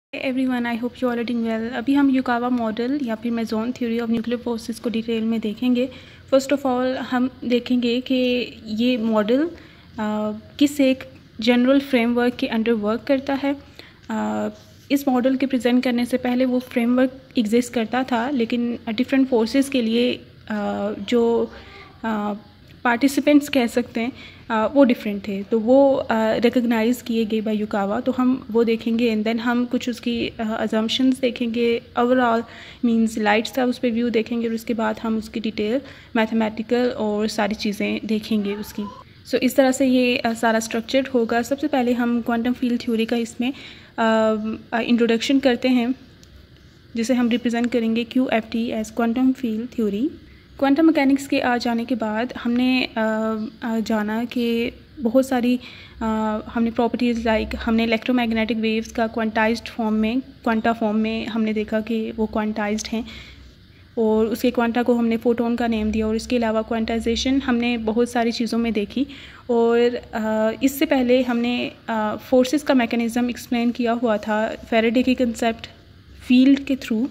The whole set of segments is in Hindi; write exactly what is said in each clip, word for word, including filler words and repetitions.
Everyone, I hope you are doing well. अभी हम युकावा मॉडल या फिर meson theory of nuclear forces को डिटेल में देखेंगे। फर्स्ट ऑफ ऑल हम देखेंगे कि ये मॉडल किस एक जनरल फ्रेमवर्क के अंडर वर्क करता है। uh, इस मॉडल के प्रेजेंट करने से पहले वो फ्रेमवर्क एग्जिस्ट करता था, लेकिन डिफरेंट फोर्सेस के लिए uh, जो पार्टिसिपेंट्स uh, कह सकते हैं Uh, वो डिफरेंट थे, तो वो रिकग्नाइज़ uh, किए गए बाय युकावा। तो हम वो देखेंगे एंड देन हम कुछ उसकी अजम्पशंस uh, देखेंगे। ओवरऑल मींस लाइट्स का उस पर व्यू देखेंगे और उसके बाद हम उसकी डिटेल मैथमेटिकल और सारी चीज़ें देखेंगे उसकी। सो so, इस तरह से ये uh, सारा स्ट्रक्चर्ड होगा। सबसे पहले हम क्वांटम फील्ड थ्योरी का इसमें इंट्रोडक्शन uh, uh, करते हैं, जिसे हम रिप्रेजेंट करेंगे Q F T as quantum field theory. Quantum mechanics के आ जाने के बाद हमने आ, आ, जाना कि बहुत सारी आ, हमने प्रॉपर्टीज़ लाइक हमने इलेक्ट्रोमैग्नेटिक वेव्स का क्वांटाइज्ड फॉर्म में क्वांटा फॉर्म में हमने देखा कि वो क्वांटाइज्ड हैं और उसके क्वांटा को हमने फोटोन का नेम दिया। और इसके अलावा क्वांटाइजेशन हमने बहुत सारी चीज़ों में देखी। और आ, इससे पहले हमने फोर्सेस का मैकेनिज़्म एक्सप्लेन किया हुआ था फैराडे के कंसेप्ट फील्ड के थ्रू।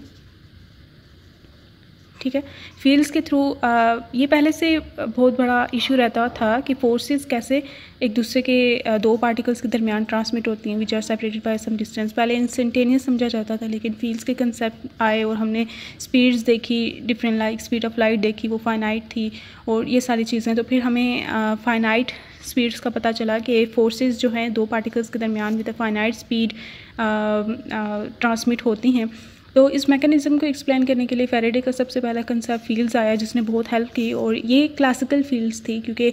ठीक है, फील्ड्स के थ्रू ये पहले से बहुत बड़ा इशू रहता था कि फोर्सेस कैसे एक दूसरे के आ, दो पार्टिकल्स के दरमियान ट्रांसमिट होती हैं which are separated by some distance. पहले इंस्टेंटेनियस समझा जाता था, लेकिन फील्ड्स के कंसेप्ट आए और हमने स्पीड्स देखी, different like speed of light देखी, वो फाइनाइट थी और ये सारी चीज़ें। तो फिर हमें फाइनाइट स्पीड्स का पता चला कि फोर्सेस जो हैं दो पार्टिकल्स के दरमियान विद फाइनाइट स्पीड ट्रांसमिट होती हैं। तो इस मैकेनिज़्म को एक्सप्लेन करने के लिए फैराडे का सबसे पहला कंसेप्ट फील्ड्स आया, जिसने बहुत हेल्प की। और ये क्लासिकल फील्ड्स थी, क्योंकि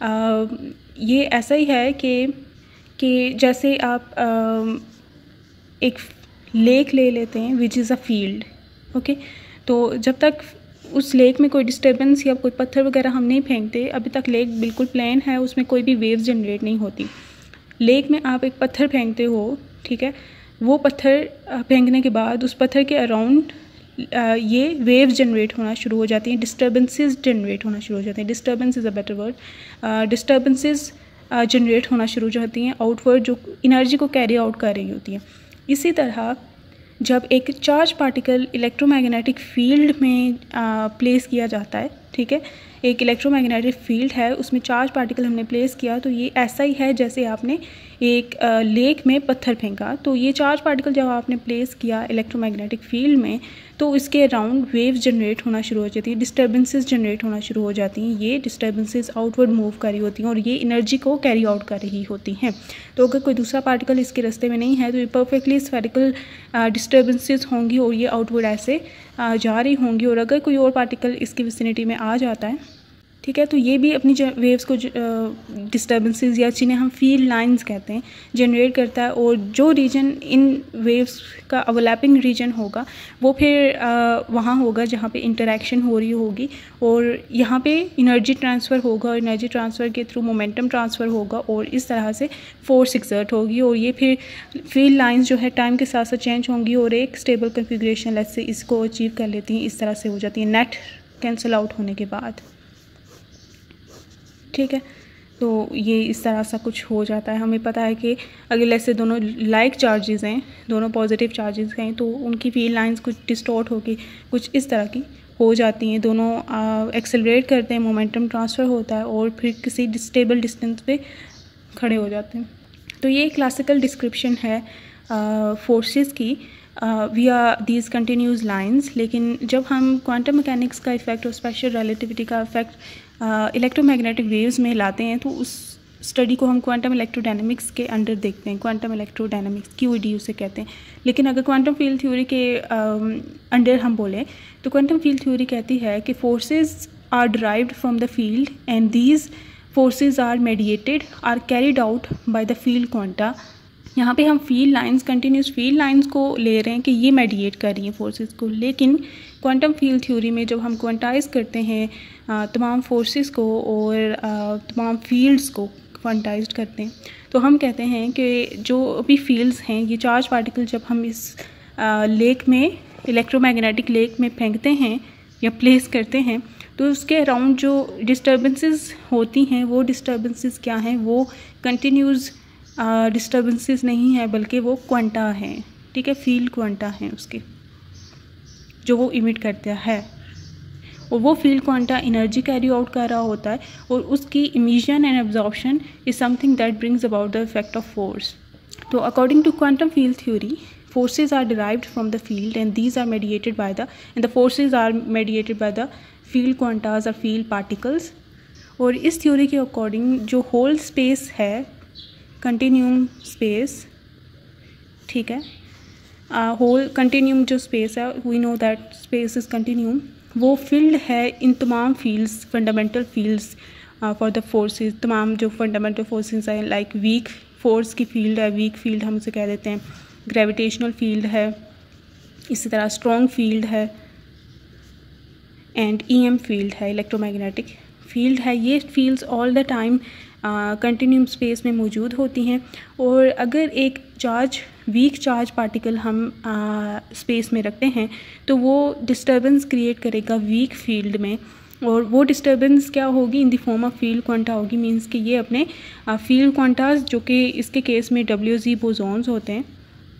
ये ऐसा ही है कि कि जैसे आप आ, एक लेक ले लेते हैं which is a field. Okay, तो जब तक उस लेक में कोई डिस्टर्बेंस या कोई पत्थर वगैरह हम नहीं फेंकते, अभी तक लेक बिल्कुल प्लेन है, उसमें कोई भी वेव्स जनरेट नहीं होती। लेक में आप एक पत्थर फेंकते हो, ठीक है, वो पत्थर फेंकने के बाद उस पत्थर के अराउंड ये वेव्स जनरेट होना शुरू हो जाती हैं, डिस्टर्बेंसेस जनरेट होना शुरू हो जाते हैं। Disturbance is a better word. Disturbances generate होना शुरू हो जाती हैं आउटवर्ड, जो एनर्जी को कैरी आउट कर रही होती हैं। इसी तरह जब एक चार्ज पार्टिकल इलेक्ट्रोमैग्नेटिक फील्ड में प्लेस किया जाता है, ठीक है, एक इलेक्ट्रोमैग्नेटिक फील्ड है, उसमें चार्ज पार्टिकल हमने प्लेस किया, तो ये ऐसा ही है जैसे आपने एक लेक में पत्थर फेंका। तो ये चार्ज पार्टिकल जब आपने प्लेस किया इलेक्ट्रोमैग्नेटिक फील्ड में, तो इसके अराउंड वेव्स जनरेट होना शुरू हो जाती है, डिस्टर्बेंसेस जनरेट होना शुरू हो जाती हैं। ये डिस्टर्बेंसेस आउटवर्ड मूव कर रही होती हैं और ये एनर्जी को कैरी आउट कर रही होती हैं। तो अगर कोई दूसरा पार्टिकल इसके रास्ते में नहीं है, तो ये परफेक्टली स्फेरिकल डिस्टर्बेंसेस होंगी और ये आउटवर्ड ऐसे आ, जा रही होंगी। और अगर कोई और पार्टिकल इसकी विसिनिटी में आ जाता है, ठीक है, तो ये भी अपनी वेव्स को डिस्टर्बेंसेस या जिन्हें हम फील्ड लाइंस कहते हैं जनरेट करता है। और जो रीजन इन वेव्स का ओवरलैपिंग रीजन होगा, वो फिर आ, वहाँ होगा जहाँ पे इंटरेक्शन हो रही होगी और यहाँ पे एनर्जी ट्रांसफ़र होगा और एनर्जी ट्रांसफ़र के थ्रू मोमेंटम ट्रांसफ़र होगा और इस तरह से फोर्स एक्सर्ट होगी। और ये फिर फील्ड लाइंस जो है टाइम के साथ साथ चेंज होंगी और एक स्टेबल कन्फिग्रेशन लेट्स से इसको अचीव कर लेती हैं। इस तरह से हो जाती है नेट कैंसिल आउट होने के बाद। ठीक है, तो ये इस तरह सा कुछ हो जाता है। हमें पता है कि अगर ऐसे दोनों लाइक चार्जेस हैं, दोनों पॉजिटिव चार्जेस हैं, तो उनकी फील्ड लाइंस कुछ डिस्टॉर्ट होगी, कुछ इस तरह की हो जाती हैं। दोनों एक्सेलरेट करते हैं, मोमेंटम ट्रांसफ़र होता है और फिर किसी स्टेबल डिस्टेंस पे खड़े हो जाते हैं। तो ये क्लासिकल डिस्क्रिप्शन है फोर्सेस की we are these continuous lines. लेकिन जब हम क्वांटम मैकेनिक्स का इफ़ेक्ट और स्पेशल रिलेटिविटी का इफ़ेक्ट इलेक्ट्रोमैग्नेटिक वेव्स में लाते हैं, तो उस स्टडी को हम क्वांटम इलेक्ट्रोडायनामिक्स के अंडर देखते हैं। Quantum electrodynamics Q E D उसे कहते हैं। लेकिन अगर क्वांटम फील्ड थ्योरी के अंडर हम बोलें, तो क्वांटम फील्ड थ्योरी कहती है कि forces are derived from the field and these forces are mediated or carried out by the field quanta. यहाँ पे हम field lines, continuous field lines को ले रहे हैं कि ये मेडिएट कर रही हैं फोर्सेस को। लेकिन क्वांटम फील्ड थ्योरी में जब हम क्वांटाइज करते हैं तमाम फोर्सेस को और तमाम फील्ड्स को क्वांटाइज करते हैं, तो हम कहते हैं कि जो अभी फील्ड्स हैं, ये चार्ज पार्टिकल जब हम इस लेक में इलेक्ट्रोमैग्नेटिक लेक में फेंकते हैं या प्लेस करते हैं, तो उसके अराउंड जो डिस्टर्बेंसेस होती हैं, वो डिस्टर्बेंसेस क्या हैं? वो कंटिन्यूस डिस्टर्बेंसेस नहीं है, बल्कि वो क्वांटा हैं। ठीक है, फील्ड क्वांटा हैं उसके जो वो इमिट करता है, और वो field quanta energy carry out कर रहा होता है, और उसकी emission and absorption is something that brings about the effect of force. तो according to quantum field theory, forces are derived from the field and these are mediated by the and the forces are mediated by the field quantas or field particles। और इस थ्योरी के अकॉर्डिंग जो होल स्पेस है, कंटिन्यूम स्पेस, ठीक है, होल कंटिन्यूम जो स्पेस है, we know that space is continuum, वो फील्ड है इन तमाम fields, fundamental fields for the forces, तमाम जो फंडामेंटल फोर्सेस हैं, लाइक वीक फोर्स की फील्ड है, वीक फील्ड हम उसे कह देते हैं, ग्रेविटेशनल फील्ड है, इसी तरह स्ट्रॉन्ग फील्ड है, एंड ईएम फील्ड है, इलेक्ट्रोमैग्नेटिक फील्ड है। ये fields all the time continuum space में मौजूद होती हैं, और अगर एक चार्ज वीक चार्ज पार्टिकल हम स्पेस uh, में रखते हैं तो वो डिस्टर्बेंस क्रिएट करेगा वीक फील्ड में, और वो डिस्टर्बेंस क्या होगी, in the form of field quanta होगी। मींस कि ये अपने फील्ड क्वांटास जो कि इसके केस में डब्ल्यू जी बोसॉन्स होते हैं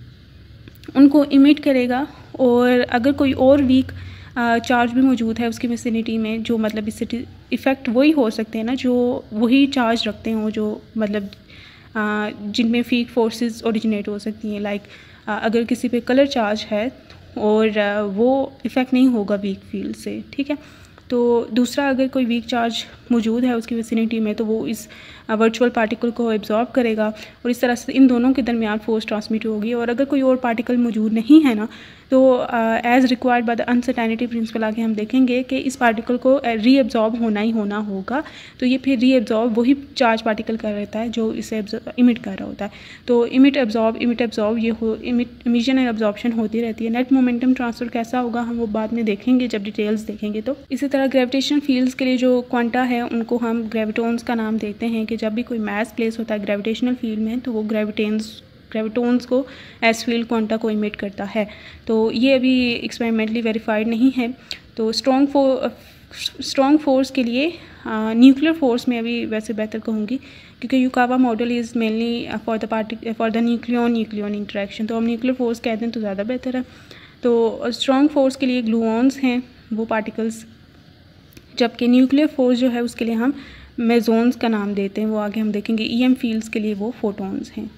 उनको इमिट करेगा, और अगर कोई और वीक चार्ज भी मौजूद है उसकी विसिनिटी में, जो मतलब इससे इफ़ेक्ट वही हो सकते हैं ना जो वही चार्ज रखते हों, जो मतलब जिनमें वीक फोर्सेस ओरिजिनेट हो सकती हैं, लाइक अगर किसी पे कलर चार्ज है और वो इफ़ेक्ट नहीं होगा वीक फील्ड से, ठीक है। तो दूसरा, अगर कोई वीक चार्ज मौजूद है उसकी विसिनिटी में तो वो इस वर्चुअल पार्टिकल को एब्जॉर्ब करेगा, और इस तरह से इन दोनों के दरमियान फोर्स ट्रांसमिट होगी। और अगर कोई और पार्टिकल मौजूद नहीं है ना, तो as required by the uncertainty principle आगे हम देखेंगे कि इस पार्टिकल को री एब्जॉर्ब होना ही होना होगा, तो ये फिर री एब्जॉर्ब वही चार्ज पार्टिकल कर रहता है जो इसे इमिट कर रहा होता है। तो इमिट एब्जॉर्ब इमिट एब्जॉर्ब ये हो इमिट इमिशन एंड एब्जॉर्प्शन होती रहती है। नेट मोमेंटम ट्रांसफ़र कैसा होगा हम वो बाद में देखेंगे जब डिटेल्स देखेंगे। तो इसी तरह ग्रेविटेशनल फील्ड्स के लिए जो क्वांटा है उनको हम ग्रेविटॉन्स का नाम देते हैं, कि जब भी कोई मास प्लेस होता है ग्रेविटेशनल फील्ड में तो वो ग्रेविटेंस ग्रेविटॉन्स को एस फील्ड क्वांटा को इमिट करता है। तो ये अभी एक्सपेरिमेंटली वेरीफाइड नहीं है। तो स्ट्रॉन्ग फो स्ट्रॉन्ग फोर्स के लिए न्यूक्लियर फोर्स में अभी वैसे बेहतर कहूँगी, क्योंकि Yukawa model is mainly for the party for the nucleon nucleon interaction, तो हम न्यूक्लियर फोर्स कहते हैं तो ज़्यादा बेहतर है। तो स्ट्रॉन्ग फोर्स के लिए ग्लूऑन्स हैं वो पार्टिकल्स, जबकि न्यूक्लियर फोर्स जो है उसके लिए हम मेजोन्स का नाम देते हैं, वो आगे हम देखेंगे। ई एम फील्ड्स के लिए वो फोटोन्स हैं,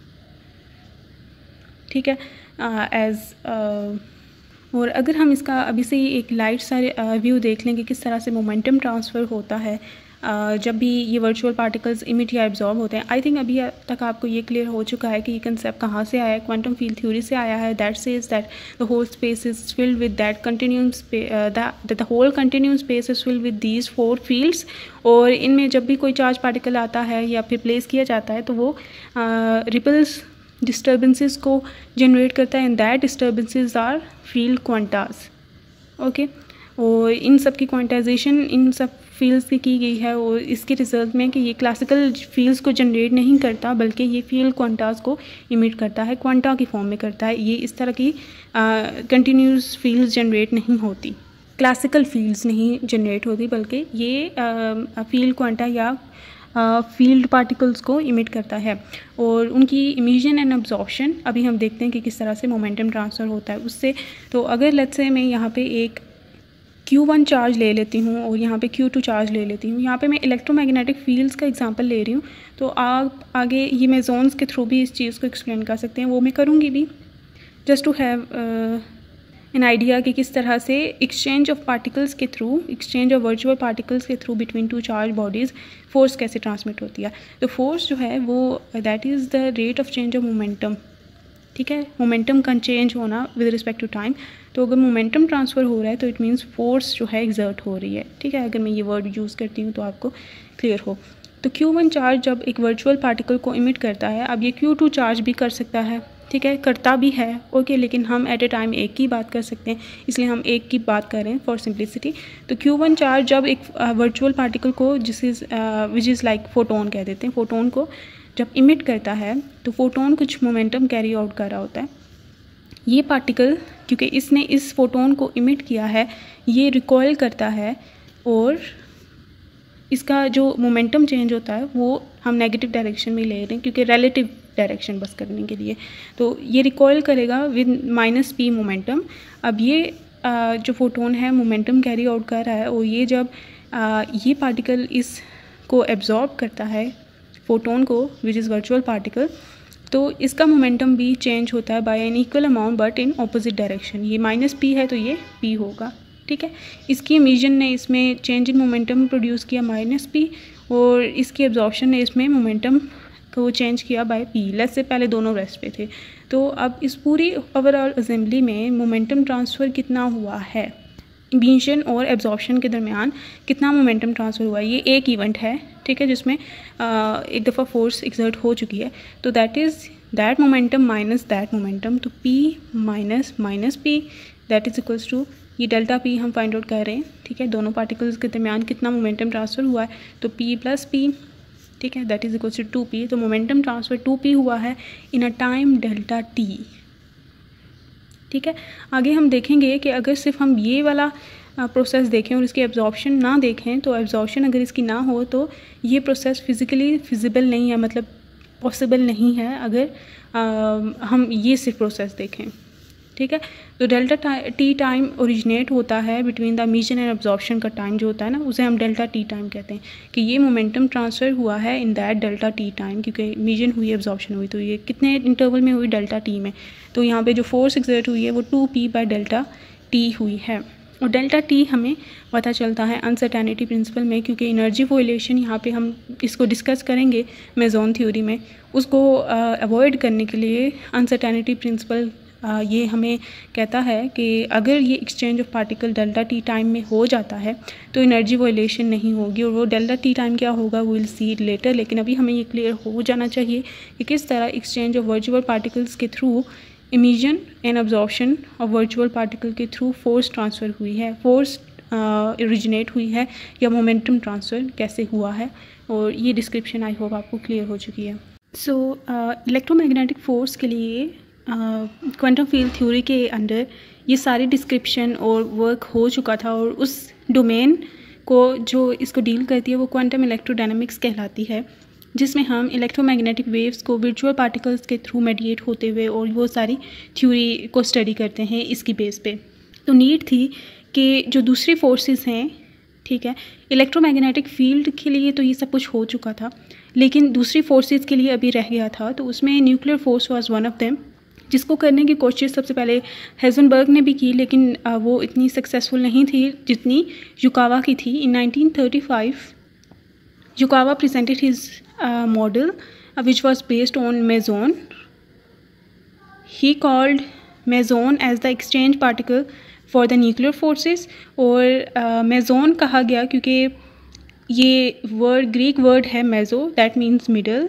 ठीक है। एज uh, और अगर हम इसका अभी से ही एक लाइट सा व्यू देख लें कि किस तरह से मोमेंटम ट्रांसफ़र होता है uh, जब भी ये वर्चुअल पार्टिकल्स इमिट या एब्जॉर्ब होते हैं। आई थिंक अभी तक आपको ये क्लियर हो चुका है कि ये कंसेप्ट कहाँ से आया है, क्वांटम फील्ड थ्योरी से आया है। That says that the whole space is filled with that continuum that the whole continuum space is filled with these four fields, और इनमें जब भी कोई चार्ज पार्टिकल आता है या फिर प्लेस किया जाता है तो वो रिपल्स डिस्टर्बेंसेस को जनरेट करता है, and that disturbances are field quantas, okay. और इन सब की क्वांटाइजेशन इन सब फील्ड्स की की गई है, और इसके रिजल्ट में कि ये क्लासिकल फील्ड्स को जनरेट नहीं करता बल्कि ये फील्ड क्वांटास को इमिट करता है, क्वांटा की फॉर्म में करता है। ये इस तरह की कंटिन्यूस फील्ड्स जनरेट नहीं होती, क्लासिकल फील्ड्स नहीं जनरेट होती, बल्कि ये फील्ड क्वांटा या फील्ड uh, पार्टिकल्स को इमिट करता है। और उनकी इमिशन एंड एब्जॉर्प्शन अभी हम देखते हैं कि किस तरह से मोमेंटम ट्रांसफ़र होता है उससे। तो अगर लेट्स से मैं यहाँ पे एक क्यू वन चार्ज ले लेती हूँ और यहाँ पे क्यू टू चार्ज ले लेती हूँ, यहाँ पे मैं इलेक्ट्रोमैग्नेटिक फील्ड्स का एग्जांपल ले रही हूँ, तो आप आगे ये मेजोन्स के थ्रू भी इस चीज़ को एक्सप्लेन कर सकते हैं, वो मैं करूँगी भी, just to have an idea कि किस तरह से एक्सचेंज ऑफ पार्टिकल्स के through exchange of virtual particles के through between two charge bodies force कैसे ट्रांसमिट होती है। तो फोर्स जो है वो that is the rate of change of momentum, ठीक है। मोमेंटम का चेंज होना विद रिस्पेक्ट टू टाइम। तो अगर मोमेंटम ट्रांसफ़र हो रहा है तो इट मीन्स फोर्स जो है एग्जर्ट हो रही है, ठीक है। अगर मैं ये वर्ड यूज़ करती हूँ तो आपको क्लियर हो। तो क्यू वन चार्ज जब एक वर्चुअल पार्टिकल को इमिट करता है, अब ये क्यू टू चार्ज भी कर सकता है, ठीक है, करता भी है, ओके, लेकिन हम एट ए टाइम एक की बात कर सकते हैं, इसलिए हम एक की बात कर रहे हैं फॉर सिंप्लिसिटी। तो क्यू वन चार्ज जब एक वर्चुअल पार्टिकल को जिस is which is like photon कह देते हैं, फोटोन को जब इमिट करता है तो फोटोन कुछ मोमेंटम कैरी आउट कर रहा होता है। ये पार्टिकल क्योंकि इसने इस फोटोन को इमिट किया है, ये रिकॉयल करता है, और इसका जो मोमेंटम चेंज होता है वो हम नेगेटिव डायरेक्शन में ले रहे हैं, क्योंकि रिलेटिव डायरेक्शन बस करने के लिए। तो ये रिकॉयल करेगा विद माइनस पी मोमेंटम। अब ये आ, जो फोटोन है मोमेंटम कैरी आउट कर रहा है, और ये जब आ, ये पार्टिकल इसको एब्जॉर्ब करता है फोटोन को, विच इज़ वर्चुअल पार्टिकल, तो इसका मोमेंटम भी चेंज होता है by an equal amount but in opposite direction. ये माइनस पी है तो ये पी होगा, ठीक है। इसकी इमिशन ने इसमें चेंज इन मोमेंटम प्रोड्यूस किया माइनस पी, और इसकी एब्जॉर्प्शन ने इसमें मोमेंटम को चेंज किया बाय पी। लेस से पहले दोनों रेस्ट पे थे। तो अब इस पूरी ओवरऑल असेंबली में मोमेंटम ट्रांसफ़र कितना हुआ है, इमिशन और एब्जॉर्प्शन के दरमियान कितना मोमेंटम ट्रांसफ़र हुआ है, ये एक इवेंट है, ठीक है, जिसमें आ, एक दफ़ा फोर्स एक्सर्ट हो चुकी है। तो that is that momentum minus that momentum, तो P minus minus P that is equals to, ये डेल्टा पी हम फाइंड आउट कर रहे हैं, ठीक है, दोनों पार्टिकल्स के दरमियान कितना मोमेंटम ट्रांसफ़र हुआ है, तो पी प्लस पी, ठीक है, that is equals to two P. तो मोमेंटम ट्रांसफ़र टू पी हुआ है in a time delta T, ठीक है। आगे हम देखेंगे कि अगर सिर्फ हम ये वाला प्रोसेस देखें और इसकी एब्जॉर्प्शन ना देखें, तो एब्जॉर्प्शन अगर इसकी ना हो तो ये प्रोसेस फिज़िकली फिजिबल नहीं है, मतलब पॉसिबल नहीं है अगर आ, हम ये सिर्फ प्रोसेस देखें, ठीक है। तो डेल्टा टी टाइम ओरिजिनेट होता है between the emission and absorption का टाइम जो होता है ना, उसे हम डेल्टा टी टाइम कहते हैं, कि ये मोमेंटम ट्रांसफ़र हुआ है in that delta T time, क्योंकि इमिशन हुई, एब्जॉर्प्शन हुई, तो ये कितने इंटरवल में हुई, डेल्टा टी में। तो यहाँ पे जो फोर्स एक्सर्ट हुई है वो two P by delta T हुई है। और डेल्टा टी हमें पता चलता है अनसर्टेनिटी प्रिंसिपल में, क्योंकि एनर्जी वोलेशन यहाँ पे हम इसको डिस्कस करेंगे मेजॉन थ्योरी में, उसको अवॉइड करने के लिए अनसर्टेनिटी प्रिंसिपल आ, ये हमें कहता है कि अगर ये exchange of particle delta T time में हो जाता है तो एनर्जी वोलेशन नहीं होगी, और वो डेल्टा टी टाइम क्या होगा वो विल सी इट लेटर। लेकिन अभी हमें ये क्लियर हो जाना चाहिए कि किस तरह एक्सचेंज ऑफ वर्चुअल पार्टिकल्स के through emission and absorption of virtual particle के थ्रू फोर्स ट्रांसफ़र हुई है, फोर्स ओरिजिनेट हुई है, या मोमेंटम ट्रांसफ़र कैसे हुआ है, और ये डिस्क्रिप्शन आई होप आपको क्लियर हो चुकी है। सो इलेक्ट्रोमैग्नेटिक फोर्स के लिए क्वांटम फील्ड थ्योरी के अंडर ये सारी डिस्क्रिप्शन और वर्क हो चुका था, और उस डोमेन को जो इसको डील करती है वो क्वांटम इलेक्ट्रोडायनामिक्स कहलाती है, जिसमें हम इलेक्ट्रोमैग्नेटिक वेव्स को वर्चुअल पार्टिकल्स के थ्रू मेडिएट होते हुए और वो सारी थ्योरी को स्टडी करते हैं इसकी बेस पे। तो नीड थी कि जो दूसरी फोर्सेस हैं, ठीक है, इलेक्ट्रोमैग्नेटिक फील्ड के लिए तो ये सब कुछ हो चुका था, लेकिन दूसरी फोर्सेस के लिए अभी रह गया था। तो उसमें nuclear force was one of them, जिसको करने की कोशिश सबसे पहले हेजनबर्ग ने भी की, लेकिन वो इतनी सक्सेसफुल नहीं थी जितनी युकावा की थी। In nineteen thirty five Yukawa presented his model which was based on meson. He called meson as the exchange particle for the nuclear forces, और मेजॉन कहा गया क्योंकि ये वर्ड ग्रीक वर्ड है मेजो, दैट मीन्स मिडल।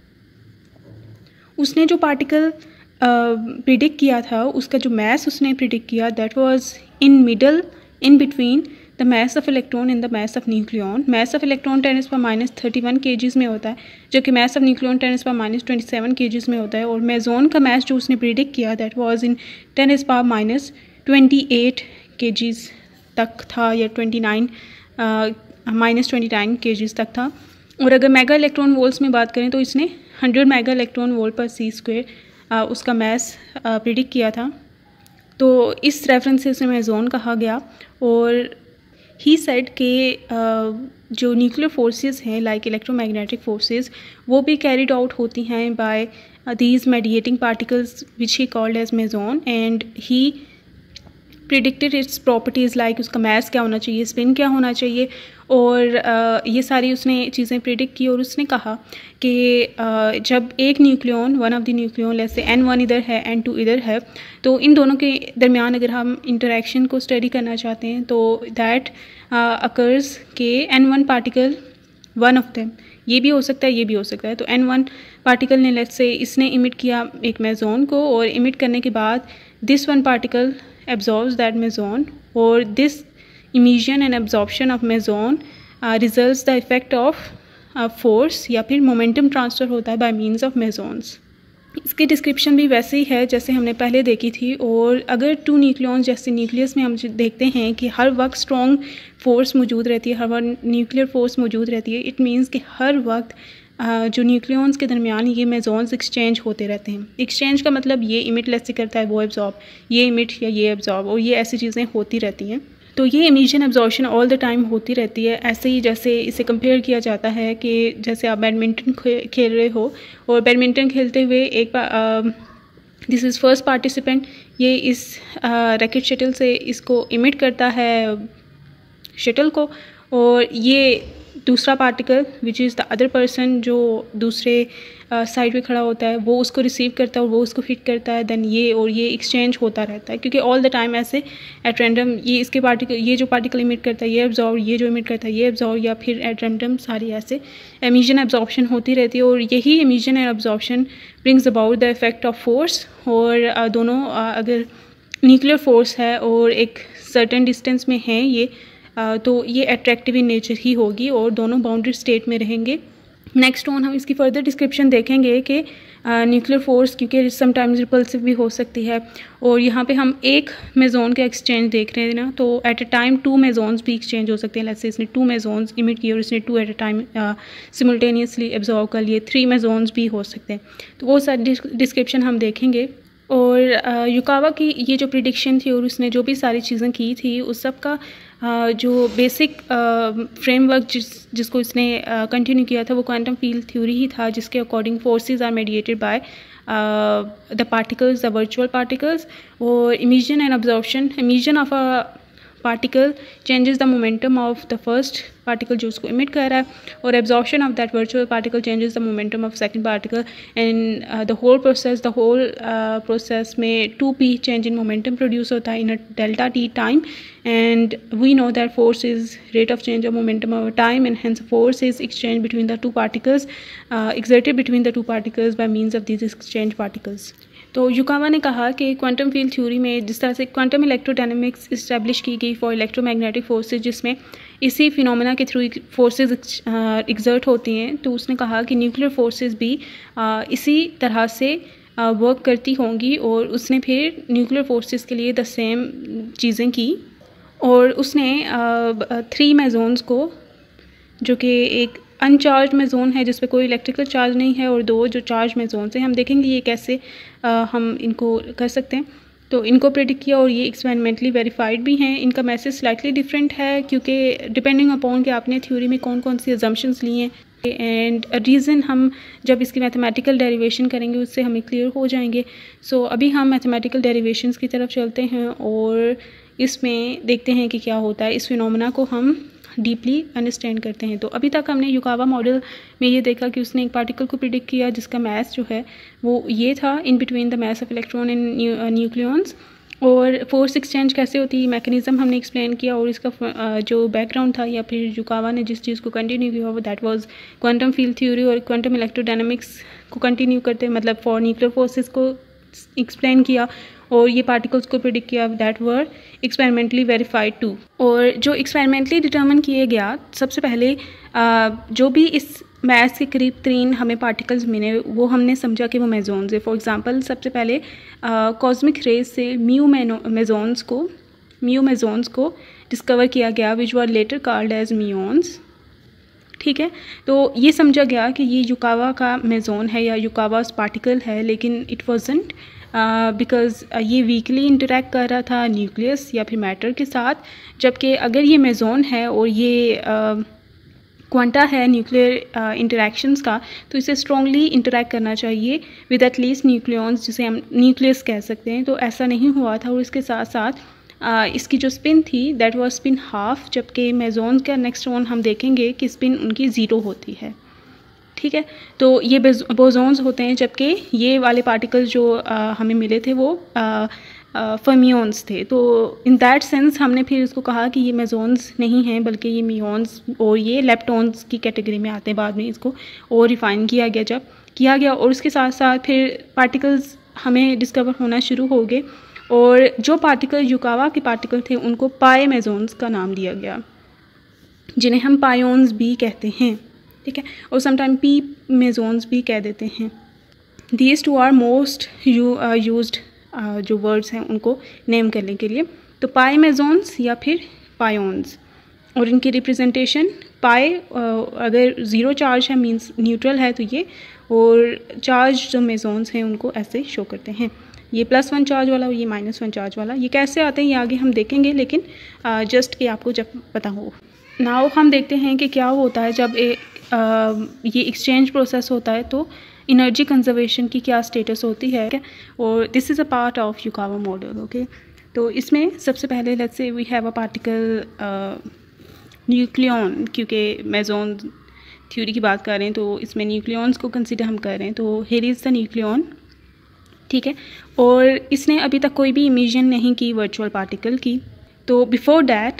उसने जो पार्टिकल प्रिडिक्ट uh, किया था, उसका जो मैस उसने प्रिडिक्ट किया, that was in middle in between the mass of electron and the mass of nucleon. Mass of electron ten is per minus thirty one kgs में होता है, जबकि mass of nucleon ten is per minus twenty seven kgs में होता है। और मेजॉन का मैस जो उसने प्रिडिक्ट किया that was in ten is per minus twenty eight kgs तक था, या twenty nine minus twenty nine kgs तक था। और अगर मेगा इलेक्ट्रॉन वोल्ट्स में बात करें तो इसने hundred mega electron volt per C square उसका मैस प्रिडिक्ट किया था। तो इस रेफरेंस से उसे मेजॉन कहा गया। और ही सेड के जो न्यूक्लियर फोर्सेस हैं लाइक इलेक्ट्रोमैग्नेटिक फोर्सेस, वो भी कैरिड आउट होती हैं by these mediating particles which he called as meson, and he predicted its properties like उसका मैस क्या होना चाहिए, स्पिन क्या होना चाहिए, और uh, ये सारी उसने चीज़ें प्रिडिक्ट की। और उसने कहा कि uh, जब एक nucleon, one of the nucleon, जैसे एन वन इधर है एन टू इधर है, तो इन दोनों के दरमियान अगर हम इंटरेक्शन को स्टडी करना चाहते हैं तो दैट अकर्स के N one particle one of them, ये भी हो सकता है ये भी हो सकता है। तो एन वन पार्टिकल ने लेट्स से इसने इमिट किया एक मेजॉन को, और इमिट करने के बाद this one particle absorbs that meson, or this emission and absorption of meson uh, results the effect of uh, force या फिर momentum transfer होता है by means of mesons। इसकी डिस्क्रिप्शन भी वैसे ही है जैसे हमने पहले देखी थी। और अगर टू न्यूक्लियन जैसे न्यूक्लियस में हम देखते हैं कि हर वक्त स्ट्रॉन्ग फोर्स मौजूद रहती है, हर वक्त न्यूक्लियर फोर्स मौजूद रहती है, इट मीन्स कि हर वक्त जो न्यूक्लियॉन्स के दरमियान ये मेसॉन्स एक्सचेंज होते रहते हैं। एक्सचेंज का मतलब ये इमिट लेस से करता है वो एब्जॉर्ब, ये इमिट या ये एब्जॉर्ब, और ये ऐसी चीज़ें होती रहती हैं। तो ये emission absorption all the time होती रहती है। ऐसे ही जैसे इसे कंपेयर किया जाता है कि जैसे आप बैडमिंटन खेल रहे हो और बैडमिंटन खेलते हुए एक दिस इज़ फर्स्ट पार्टिसिपेंट, ये इस रैकेट शटल से इसको इमिट करता है शटल को, और ये दूसरा particle which is the other person जो दूसरे साइड पे खड़ा होता है वो उसको रिसीव करता है और वो उसको हिट करता है। देन ये और ये एक्सचेंज होता रहता है, क्योंकि ऑल द टाइम ऐसे एट रैंडम ये इसके पार्टिकल ये जो पार्टिकल इमिट करता है ये एब्जॉर्ब, ये जो इमिट करता है ये एब्जॉर्ब, या फिर एट रैंडम सारी ऐसे एमिशन एब्जॉर्प्शन होती रहती है। और यही emission and absorption brings about the effect of force. और दोनों अगर न्यूक्लियर फोर्स है और एक सर्टेन डिस्टेंस में है ये, तो ये अट्रैक्टिव इन नेचर ही होगी और दोनों बाउंड्री स्टेट में रहेंगे। नेक्स्ट ऑन हम इसकी फर्दर डिस्क्रिप्शन देखेंगे कि न्यूक्लियर फोर्स क्योंकि समटाइम्स रिपल्सिव भी हो सकती है, और यहाँ पे हम एक मेजोन का एक्सचेंज देख रहे हैं ना, तो at a time two mesons भी एक्सचेंज हो सकते हैं। जैसे इसने टू मेजोन्स इमिट किए और इसने two at a time simultaneously absorb कर लिए, थ्री मेजोन्स भी हो सकते हैं। तो वो सारी डिस्क्रिप्शन हम देखेंगे। और युकावा की ये जो प्रिडिक्शन थी और उसने जो भी सारी चीज़ें की थी उस सब का Uh, जो बेसिक फ्रेमवर्क जिस जिसको इसने कंटिन्यू uh, किया था वो क्वांटम फील्ड थ्योरी ही था, जिसके according forces are mediated by the particles, the virtual particles. और emission and absorption, emission of a particle changes the momentum of the first particle जो उसको इमिट कर रहा है, और absorption of that virtual particle changes the momentum of second particle. And the whole process the whole process में two P change in momentum produce होता है in a delta T time. And we know that force is rate of change of momentum over time, and hence force is exchange between the two particles, uh, exerted between the two particles by means of these exchange particles. तो युकावा ने कहा कि क्वांटम फील्ड थ्योरी में जिस तरह से क्वांटम इलेक्ट्रोडायनेमिक्स इस्टेब्लिश की गई फॉर इलेक्ट्रोमैग्नेटिक फोर्सेज, जिसमें इसी फिनोमेना के थ्रू फोर्सेज एग्जर्ट होती हैं, तो उसने कहा कि न्यूक्लियर फोर्सेज भी uh, इसी तरह से वर्क uh, करती होंगी, और उसने फिर न्यूक्लियर फोर्सेज के लिए द सेम चीज़ें की। और उसने थ्री मेजोन्स को, जो कि एक अनचार्ज मेजोन है जिस पे कोई इलेक्ट्रिकल चार्ज नहीं है, और दो जो चार्ज मेजोन्स हैं, हम देखेंगे ये कैसे आ, हम इनको कर सकते हैं। तो इनको प्रेडिक्ट किया और ये एक्सपेरिमेंटली वेरीफाइड भी हैं। इनका मैसेज स्लाइटली डिफरेंट है क्योंकि डिपेंडिंग अपॉन कि आपने थ्योरी में कौन कौन सी अजम्पशंस ली हैं, एंड रीज़न हम जब इसकी मैथमेटिकल डेरिवेशन करेंगे उससे हमें क्लियर हो जाएंगे। सो so, अभी हम मैथमेटिकल डेरिवेशंस की तरफ चलते हैं और इसमें देखते हैं कि क्या होता है, इस फिनोमेना को हम डीपली अंडरस्टैंड करते हैं। तो अभी तक हमने युकावा मॉडल में ये देखा कि उसने एक पार्टिकल को प्रिडिक्ट किया जिसका मास जो है वो ये था, in between the mass of electron and nucleons. और फोर्स एक्सचेंज कैसे होती है मैकेनिज़्म हमने एक्सप्लेन किया, और इसका जो बैकग्राउंड था या फिर युकावा ने जिस चीज़ को कंटिन्यू किया वो that was quantum field theory, और क्वांटम इलेक्ट्रोडायनामिक्स को कंटिन्यू करते मतलब फॉर न्यूक्लियर फोर्सेस को एक्सप्लेन किया, और ये पार्टिकल्स को प्रिडिक्ट किया that were experimentally verified too. और जो एक्सपेरिमेंटली डिटर्मिन किए गया, सबसे पहले जो भी इस मैस के करीब तीन हमें पार्टिकल्स मिले वो हमने समझा कि वो मेजोन्स है। फॉर एग्जांपल सबसे पहले कॉस्मिक रेज से म्यू मेजोन्स को म्यू मेजोन्स को डिस्कवर किया गया which were later called as muons. ठीक है, तो ये समझा गया कि ये युकावा का मेजोन है या युकावास पार्टिकल है, लेकिन it wasn't because uh, uh, ये वीकली इंटरेक्ट कर रहा था न्यूक्लियस या फिर मैटर के साथ, जबकि अगर ये मेजोन है और ये क्वांटा uh, है न्यूक्लियर इंटरेक्शंस uh, का, तो इसे स्ट्रॉन्गली इंटरेक्ट करना चाहिए विद एटलीस्ट न्यूक्लियॉन्स, जिसे हम न्यूक्लियस कह सकते हैं। तो ऐसा नहीं हुआ था, और इसके साथ साथ uh, इसकी जो स्पिन थी दैट वाज स्पिन हाफ, जबकि मेजोन का नेक्स्ट वन हम देखेंगे कि स्पिन उनकी ज़ीरो होती है। ठीक है, तो ये बोसॉन्स होते हैं, जबकि ये वाले पार्टिकल्स जो आ, हमें मिले थे वो फर्मियंस थे। तो इन दैट सेंस हमने फिर इसको कहा कि ये मेजोन्स नहीं हैं बल्कि ये मियोन्स और ये लेप्टॉन्स की कैटेगरी में आते हैं। बाद में इसको और रिफाइन किया गया जब किया गया और उसके साथ साथ फिर पार्टिकल्स हमें डिस्कवर होना शुरू हो गए, और जो पार्टिकल युकावा के पार्टिकल थे उनको पाए मेजोन्स का नाम दिया गया, जिन्हें हम पायोन्स भी कहते हैं। ठीक है, और समटाइम पी मेजोन्स भी कह देते हैं। These two are most used जो वर्ड्स हैं उनको नेम करने के लिए। तो पाई मेजोन्स या फिर पायोन्स, और इनकी रिप्रेजेंटेशन पाई अगर ज़ीरो चार्ज है मींस न्यूट्रल है तो ये, और चार्ज जो मेजॉन्स हैं उनको ऐसे शो करते हैं, ये प्लस वन चार्ज वाला और ये माइनस वन चार्ज वाला। ये कैसे आते हैं ये आगे हम देखेंगे, लेकिन जस्ट कि आपको जब पता हो। नाउ हम देखते हैं कि क्या होता है जब ए, आ, ये एक्सचेंज प्रोसेस होता है तो एनर्जी कंजर्वेशन की क्या स्टेटस होती है, और this is a part of Yukawa model. Okay, तो इसमें सबसे पहले let's say we have a particle nucleon, क्योंकि मेसोन थ्योरी की बात कर रहे हैं तो इसमें न्यूक्लियॉन्स को कंसिडर हम कर रहे हैं। तो हियर इज़ द न्यूक्लियन, ठीक है, और इसने अभी तक कोई भी इमिशन नहीं की वर्चुअल पार्टिकल की। तो बिफोर डैट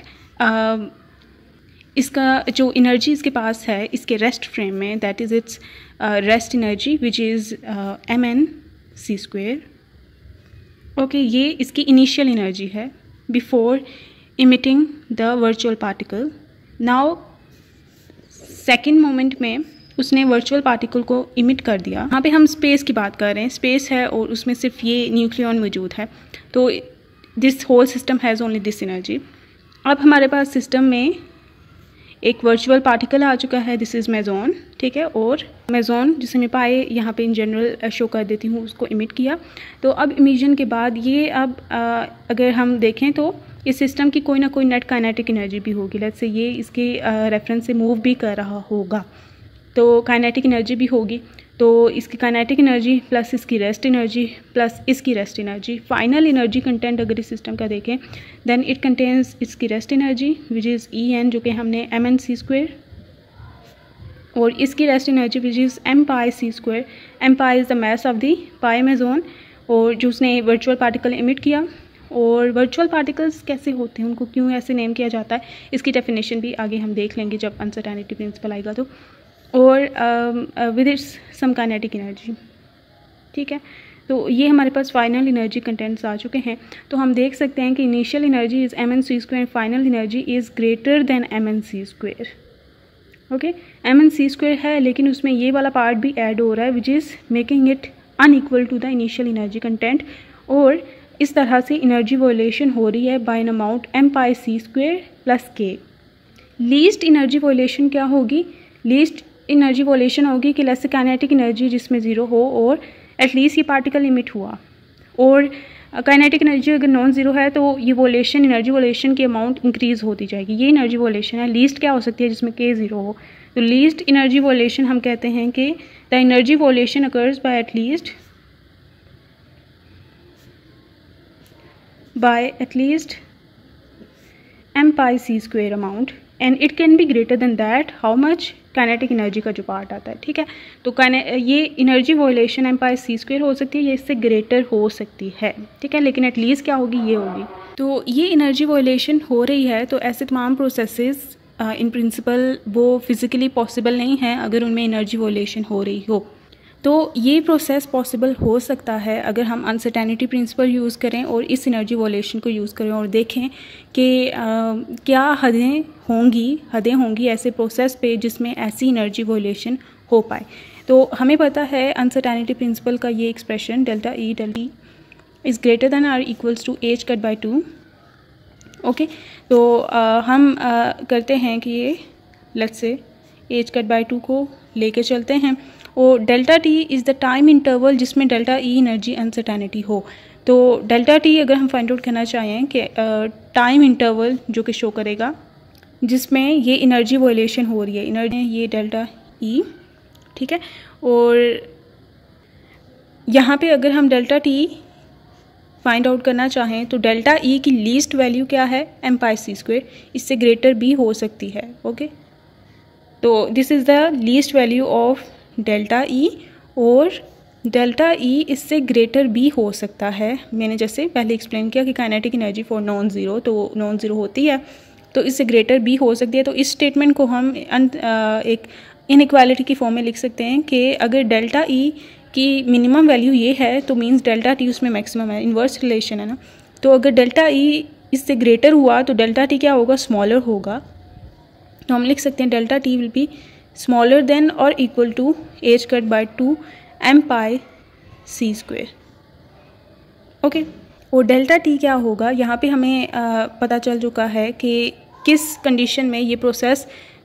इसका जो एनर्जी इसके पास है इसके रेस्ट फ्रेम में, that is its rest energy which is M N C square. Okay, ये इसकी इनिशियल एनर्जी है before emitting the virtual particle. Now second moment में उसने वर्चुअल पार्टिकल को इमिट कर दिया। यहाँ पे हम स्पेस की बात कर रहे हैं, स्पेस है और उसमें सिर्फ ये न्यूक्लियन मौजूद है, तो this whole system has only this energy. अब हमारे पास सिस्टम में एक वर्चुअल पार्टिकल आ चुका है, दिस इज़ मेसोन, ठीक है, और मेसोन जिसे मैं पाए यहाँ पे इन जनरल शो कर देती हूँ, उसको इमिट किया। तो अब इमिशन के बाद ये अब आ, अगर हम देखें तो इस सिस्टम की कोई ना कोई नेट काइनेटिक एनर्जी भी होगी। लेट्स से ये इसके रेफरेंस से मूव भी कर रहा होगा तो काइनेटिक एनर्जी भी होगी। तो इसकी काइनेटिक एनर्जी प्लस इसकी रेस्ट एनर्जी प्लस इसकी rest energy, final energy content अगर इस सिस्टम का देखें देन इट कंटेन्स इसकी rest energy which is E N, जो कि हमने एम एन सी स्क्वेयर, और इसकी rest energy which is M pi C square. M pi is the mass of the pi meson, और जो उसने वर्चुअल पार्टिकल इमिट किया। और वर्चुअल पार्टिकल्स कैसे होते हैं, उनको क्यों ऐसे नेम किया जाता है, इसकी डेफिनेशन भी आगे हम देख लेंगे जब अनसर्टेनिटी प्रिंसिपल आएगा तो। और with its some kinetic energy, ठीक है। तो ये हमारे पास फाइनल एनर्जी कंटेंट्स आ चुके हैं। तो हम देख सकते हैं कि initial energy is M N C square and final energy is greater than M N C square. Okay, M N C square है लेकिन उसमें ये वाला पार्ट भी ऐड हो रहा है which is making it unequal to the initial energy content, और इस तरह से एनर्जी वॉयलेशन हो रही है by an amount M pi C square plus K. Least energy violation क्या होगी, लीस्ट एनर्जी वॉयलेशन होगी कि लेस काइनेटिक एनर्जी जिसमें ज़ीरो हो और एटलीस्ट ये पार्टिकल इमिट हुआ, और काइनेटिक एनर्जी अगर नॉन ज़ीरो है तो ये वॉयलेशन एनर्जी वॉयलेशन की अमाउंट इंक्रीज़ होती जाएगी। ये एनर्जी वॉयलेशन है। लीस्ट क्या हो सकती है जिसमें के ज़ीरो हो, तो लीस्ट एनर्जी वॉयलेशन हम कहते हैं कि the energy violation occurs by at least by at least m pi c square amount and it can be greater than that how much kinetic energy का जो पार्ट आता है, ठीक है। तो ये energy violation M pi C square हो सकती है, ये इससे ग्रेटर हो सकती है, ठीक है, लेकिन एटलीस्ट क्या होगी, ये होगी। तो ये एनर्जी वॉयलेशन हो रही है, तो ऐसे तमाम प्रोसेसेस इन प्रिंसिपल वो फिज़िकली पॉसिबल नहीं है अगर उनमें एनर्जी वॉयलेशन हो रही हो। तो ये प्रोसेस पॉसिबल हो सकता है अगर हम अनसर्टेनिटी प्रिंसिपल यूज़ करें और इस एनर्जी वॉयलेशन को यूज़ करें और देखें कि क्या हदें होंगी हदें होंगी ऐसे प्रोसेस पे जिसमें ऐसी एनर्जी वॉयलेशन हो पाए। तो हमें पता है अनसर्टेनिटी प्रिंसिपल का ये expression delta E delta E is greater than or equals to H cut by two. Okay, तो आ, हम आ, करते हैं कि ये let's say H cut by to को लेके चलते हैं, और delta T is the time interval जिसमें डेल्टा ई एनर्जी अनसर्टेनिटी हो। तो डेल्टा टी अगर हम फाइंड आउट करना चाहें कि टाइम इंटरवल जो कि शो करेगा जिसमें ये एनर्जी वॉयलेशन हो रही है, एनर्जी ये डेल्टा ई, ठीक है। और यहाँ पे अगर हम डेल्टा टी फाइंड आउट करना चाहें तो डेल्टा ई की लीस्ट वैल्यू क्या है, एम पाई सी स्क्वेयर, इससे ग्रेटर भी हो सकती है। ओके, तो this is the least value of delta E, और डेल्टा ई इससे ग्रेटर भी हो सकता है। मैंने जैसे पहले एक्सप्लेन किया कि kinetic energy for non zero, तो नॉन ज़ीरो होती है तो इससे ग्रेटर भी हो सकती है। तो इस स्टेटमेंट को हम एक इनइक्वालिटी की फॉर्म में लिख सकते हैं कि अगर डेल्टा ई की मिनिमम वैल्यू ये है तो मींस डेल्टा टी उसमें मैक्सिमम है, इन्वर्स रिलेशन है ना। तो अगर डेल्टा ई इससे ग्रेटर हुआ तो डेल्टा टी क्या होगा, स्मॉलर होगा। तो हम लिख सकते हैं delta T will be smaller than or equal to H cut by two M pi C square. Okay, और डेल्टा टी क्या होगा, यहाँ पे हमें आ, पता चल चुका है कि किस कंडीशन में ये प्रोसेस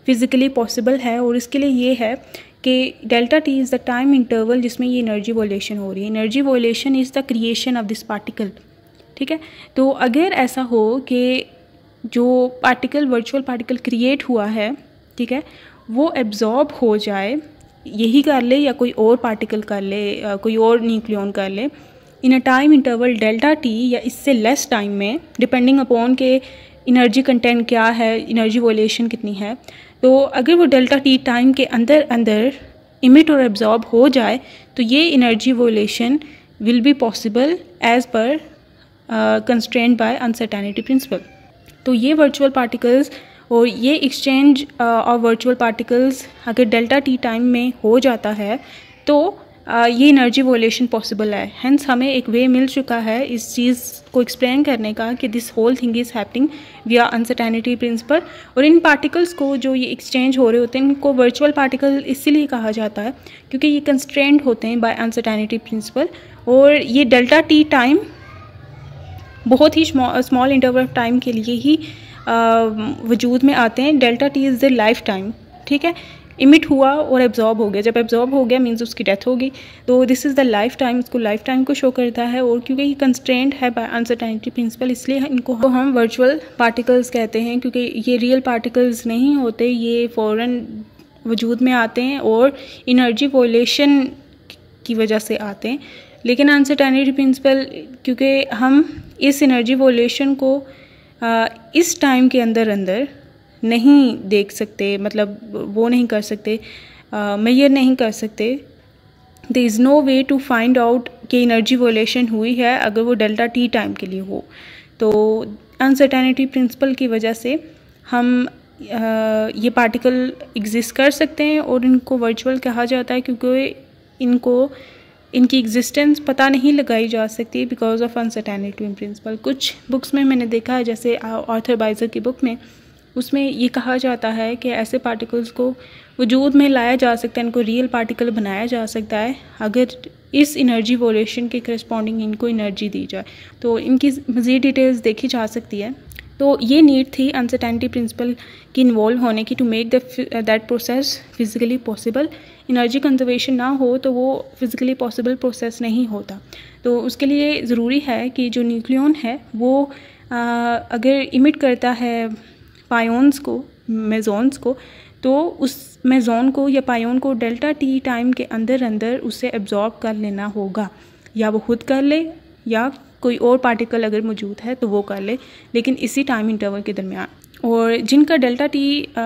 फिज़िकली पॉसिबल है, और इसके लिए ये है कि delta T is the time interval जिसमें ये एनर्जी वोलेशन हो रही है। Energy violation is the creation of this particle, ठीक है। तो अगर ऐसा हो कि जो पार्टिकल वर्चुअल पार्टिकल क्रिएट हुआ है, ठीक है, वो एब्जॉर्ब हो जाए, यही कर ले या कोई और पार्टिकल कर ले, कोई और न्यूक्लियन कर ले, in a time interval delta T या इससे लेस टाइम में, डिपेंडिंग अपॉन के एनर्जी कंटेंट क्या है, एनर्जी वोलेशन कितनी है। तो अगर वो डेल्टा टी टाइम के अंदर अंदर इमिट और एब्जॉर्ब हो जाए तो ये energy violation will be possible as per constrained by uncertainty principle. तो ये वर्चुअल पार्टिकल्स और ये एक्सचेंज ऑफ वर्चुअल पार्टिकल्स अगर डेल्टा टी टाइम में हो जाता है तो uh, ये एनर्जी वोलेशन पॉसिबल है। हैंस हमें एक वे मिल चुका है इस चीज़ को एक्सप्लेन करने का कि this whole thing is happening via uncertainty principle. और इन पार्टिकल्स को जो ये एक्सचेंज हो रहे होते हैं इनको वर्चुअल पार्टिकल इसीलिए कहा जाता है क्योंकि ये कंस्ट्रेंड होते हैं बाय अनसर्टेनिटी प्रिंसिपल। और ये डेल्टा टी टाइम बहुत ही स्मॉल इंटरवल ऑफ टाइम के लिए ही वजूद में आते हैं। Delta T is the life time, ठीक है। इमिट हुआ और एब्जॉर्ब हो गया, जब एब्जॉर्ब हो गया मीन्स उसकी डेथ होगी, तो this is the life time, इसको लाइफ टाइम को शो करता है। और क्योंकि ये कंस्ट्रेंट है बाय अनसर्टेनिटी प्रिंसिपल इसलिए इनको हम वर्चुअल पार्टिकल्स कहते हैं, क्योंकि ये रियल पार्टिकल्स नहीं होते, ये फ़ौरन वजूद में आते हैं और एनर्जी वोलेशन की वजह से आते हैं। लेकिन अनसर्टेनिटी प्रिंसिपल क्योंकि हम इस एनर्जी वोलेशन को आ, इस टाइम के अंदर अंदर नहीं देख सकते, मतलब वो नहीं कर सकते, मेजर नहीं कर सकते, there is no way to find out कि एनर्जी वोलेशन हुई है अगर वो डेल्टा टी टाइम के लिए हो। तो अनसर्टेनिटी प्रिंसिपल की वजह से हम आ, ये पार्टिकल एग्जिस्ट कर सकते हैं और इनको वर्चुअल कहा जाता है क्योंकि इनको इनकी एग्जिस्टेंस पता नहीं लगाई जा सकती बिकॉज ऑफ अनसर्टेनिटी प्रिंसिपल। कुछ बुक्स में मैंने देखा है, जैसे आर्थर बाइजर की बुक में, उसमें ये कहा जाता है कि ऐसे पार्टिकल्स को वजूद में लाया जा सकता है, इनको रियल पार्टिकल बनाया जा सकता है अगर इस एनर्जी वोलेशन के करस्पॉन्डिंग इनको एनर्जी दी जाए। तो इनकी मज़ीद डिटेल्स देखी जा सकती है। तो ये नीड थी अनसर्टेनिटी प्रिंसिपल की इन्वॉल्व होने की to make that process physically possible. Energy conservation ना हो तो वो फिज़िकली पॉसिबल प्रोसेस नहीं होता। तो उसके लिए ज़रूरी है कि जो न्यूक्लियन है वो आ, अगर इमिट करता है पायोन्स को, मेजॉन्स को, तो उस मेजॉन को या पायोन को डेल्टा टी टाइम के अंदर अंदर उसे एब्जॉर्ब कर लेना होगा, या वो खुद कर ले या कोई और पार्टिकल अगर मौजूद है तो वो कर ले, लेकिन इसी टाइम इंटरवल के दरमियान। और जिनका डेल्टा टी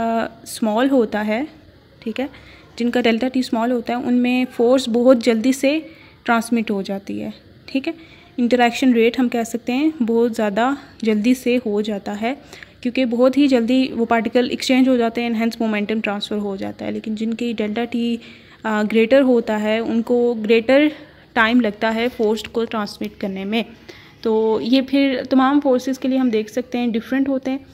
स्मॉल होता है, ठीक है, जिनका डेल्टा टी स्मॉल होता है उनमें फोर्स बहुत जल्दी से ट्रांसमिट हो जाती है, ठीक है। इंटरेक्शन रेट हम कह सकते हैं बहुत ज़्यादा जल्दी से हो जाता है क्योंकि बहुत ही जल्दी वो पार्टिकल एक्सचेंज हो जाते हैं, एनहेंस मोमेंटम ट्रांसफ़र हो जाता है। लेकिन जिनकी डेल्टा टी ग्रेटर होता है उनको ग्रेटर टाइम लगता है फोर्स को ट्रांसमिट करने में। तो ये फिर तमाम फोर्सेस के लिए हम देख सकते हैं डिफरेंट होते हैं,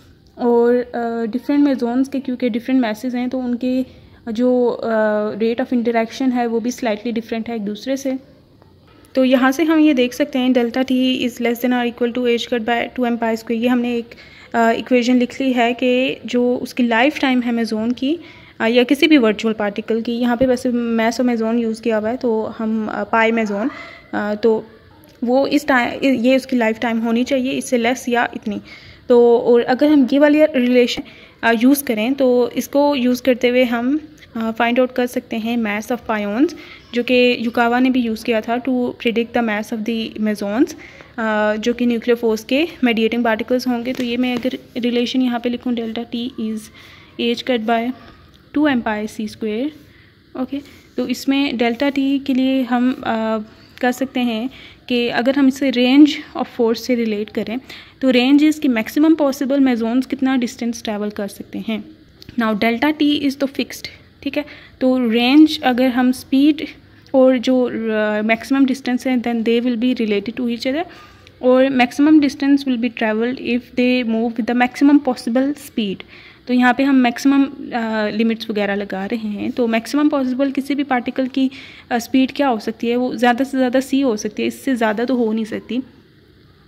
और डिफरेंट मेजॉन्स के क्योंकि डिफरेंट मैसेज हैं तो उनके जो रेट ऑफ इंटरेक्शन है वो भी स्लाइटली डिफरेंट है एक दूसरे से। तो यहाँ से हम ये देख सकते हैं delta T is less than or equal to H cut by two M pi square. ये हमने एक इक्वेशन लिख ली है कि जो उसकी लाइफ टाइम है मेजॉन की या किसी भी वर्चुअल पार्टिकल की, यहाँ पे वैसे मैस और मेजॉन यूज़ किया हुआ है तो हम पाई मेजॉन, तो वो इस टाइम ये उसकी लाइफ टाइम होनी चाहिए, इससे लेस या इतनी। तो और अगर हम ये वाली रिलेशन यूज़ करें तो इसको यूज़ करते हुए हम फाइंड आउट कर सकते हैं मैस ऑफ पायोन्स, जो कि युकावा ने भी यूज़ किया था to predict the mass of the mesons, जो कि न्यूक्लियर फोर्स के मेडिएटिंग पार्टिकल्स होंगे। तो ये मैं अगर रिलेशन यहाँ पे लिखूँ, delta T is H cut by two M pi C square, okay. तो इसमें डेल्टा टी के लिए हम आ, कर सकते हैं कि अगर हम इसे रेंज ऑफ फोर्स से रिलेट करें तो रेंज इज़ कि मैक्सिमम पॉसिबल मेजॉन्स कितना डिस्टेंस ट्रैवल कर सकते हैं। नाउ डेल्टा टी इज़ तो फिक्स्ड, ठीक है। तो रेंज अगर हम स्पीड और जो मैक्सिमम डिस्टेंस है then they will be related to each other, और maximum distance will be travelled if they move with the maximum possible speed. तो यहाँ पे हम मैक्सिमम लिमिट्स वगैरह लगा रहे हैं। तो मैक्सिमम पॉसिबल किसी भी पार्टिकल की स्पीड uh, क्या हो सकती है, वो ज़्यादा से ज़्यादा सी हो सकती है, इससे ज़्यादा तो हो नहीं सकती।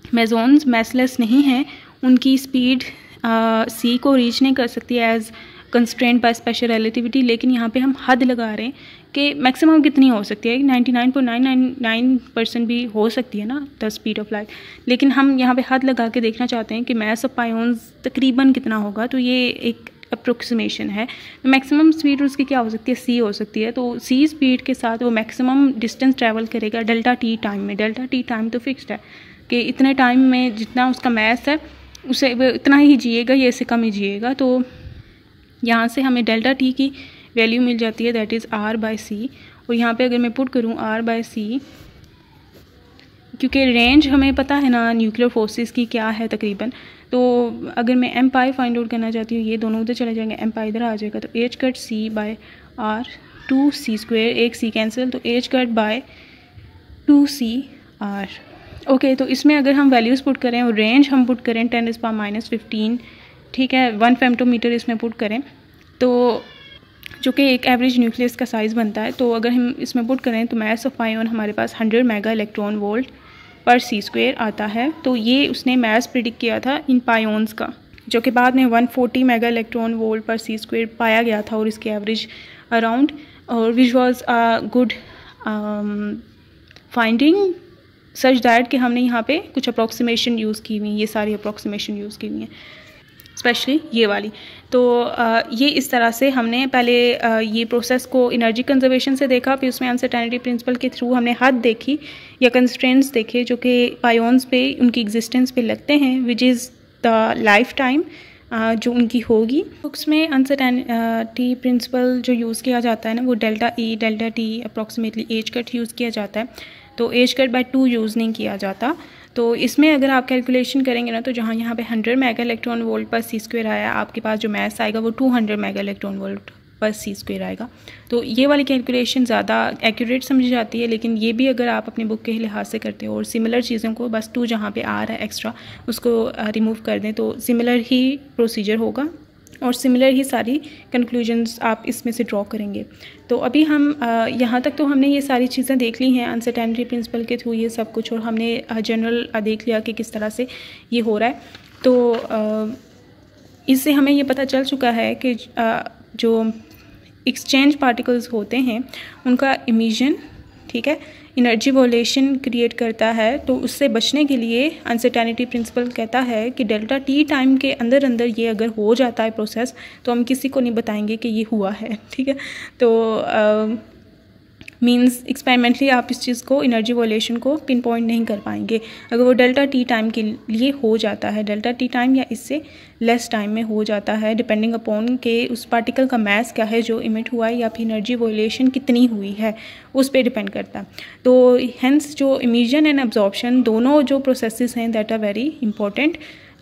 मेजॉन्स मैसलेस नहीं हैं, उनकी स्पीड सी uh, को रीच नहीं कर सकती as constraint by special relativity, लेकिन यहाँ पे हम हद लगा रहे हैं कि मैक्सिमम कितनी हो सकती है, ninety nine point nine nine nine percent भी हो सकती है ना द स्पीड ऑफ लाइट, लेकिन हम यहाँ पे हद लगा के देखना चाहते हैं कि मास ऑफ पायोन्स तकरीबन कितना होगा। तो ये एक अप्रोक्सीमेशन है। तो मैक्सिमम स्पीड उसकी क्या हो सकती है, सी हो सकती है। तो सी स्पीड के साथ वो मैक्सिमम डिस्टेंस ट्रैवल करेगा डेल्टा टी टाइम में। डेल्टा टी टाइम तो फिक्स्ड है कि इतने टाइम में जितना उसका मास है उसे वो इतना ही जिएगा या इससे कम ही जिएगा। तो यहाँ से हमें डेल्टा टी की वैल्यू मिल जाती है, that is R by C. और यहाँ पे अगर मैं पुट करूँ आर बाई सी, क्योंकि रेंज हमें पता है ना न्यूक्लियर फोर्सेस की क्या है तकरीबन, तो अगर मैं एम पाई फाइंड आउट करना चाहती हूँ, ये दोनों उधर चले जाएंगे, एम पाई इधर आ जाएगा, तो H cut C by R, two C square, एक सी कैंसिल, तो H cut by two C R. Okay, तो इसमें अगर हम वैल्यूज़ पुट करें और रेंज हम पुट करें टेन इस पावर माइनस फिफ्टीन, ठीक है, वन फेम्टोमीटर इसमें पुट करें, तो जो कि एक एवरेज न्यूक्लियस का साइज़ बनता है। तो अगर हम इसमें पुट करें तो मास ऑफ आयन हमारे पास hundred mega electron volt per C square आता है। तो ये उसने मास प्रिडिक्ट किया था इन पायोन्स का, जो कि बाद में one forty mega electron volt per C square पाया गया था और इसके एवरेज अराउंड, और which was a good finding such that कि हमने यहाँ पे कुछ अप्रॉक्सीमेशन यूज़ की हुई, ये सारी अप्रॉक्सीमेशन यूज़ की हुई हैं, स्पेशली ये वाली। तो आ, ये इस तरह से हमने पहले आ, ये प्रोसेस को एनर्जी कंजर्वेशन से देखा, फिर उसमें अनसर्टेनिटी प्रिंसिपल के थ्रू हमने हद देखी या कंस्ट्रेंट्स देखे जो कि पायोन्स पे उनकी एग्जिस्टेंस पे लगते हैं, which is the life time जो उनकी होगी। उसमें अनसर्टेनिटी प्रिंसिपल जो यूज़ किया जाता है ना, वो delta E delta T approximately H cut use किया जाता है, तो H cut by two use नहीं किया जाता। तो इसमें अगर आप कैलकुलेशन करेंगे ना, तो जहाँ यहाँ पे hundred mega electron volt per C square आया, आपके पास जो मास आएगा वो two hundred mega electron volt per C square आएगा। तो ये वाली कैलकुलेशन ज़्यादा एक्यूरेट समझी जाती है, लेकिन ये भी अगर आप अपने बुक के लिहाज से करते हो और सिमिलर चीज़ों को बस टू जहाँ पे आ रहा है एक्स्ट्रा उसको रिमूव कर दें, तो सिमिलर ही प्रोसीजर होगा और सिमिलर ही सारी कंक्लूजन्स आप इसमें से ड्रॉ करेंगे। तो अभी हम यहाँ तक तो हमने ये सारी चीज़ें देख ली हैं अनसर्टेनिटी प्रिंसिपल के थ्रू ये सब कुछ, और हमने जनरल देख लिया कि किस तरह से ये हो रहा है। तो इससे हमें ये पता चल चुका है कि जो एक्सचेंज पार्टिकल्स होते हैं उनका इमिशन, ठीक है, एनर्जी वोलेशन क्रिएट करता है। तो उससे बचने के लिए अनसर्टेनिटी प्रिंसिपल कहता है कि डेल्टा टी टाइम के अंदर अंदर ये अगर हो जाता है प्रोसेस, तो हम किसी को नहीं बताएंगे कि ये हुआ है, ठीक है। तो मींस एक्सपेरिमेंटली आप इस चीज़ को एनर्जी वोलेशन को पिन पॉइंट नहीं कर पाएंगे अगर वो डेल्टा टी टाइम के लिए हो जाता है, डेल्टा टी टाइम या इससे लेस टाइम में हो जाता है, डिपेंडिंग अपॉन के उस पार्टिकल का मास क्या है जो इमिट हुआ है या फिर एनर्जी वोलेशन कितनी हुई है उस पर डिपेंड करता है। तो हेंस जो इमिशन एंड एब्जॉर्प्शन दोनों जो प्रोसेसेस हैं दैट आर वेरी इंपॉर्टेंट,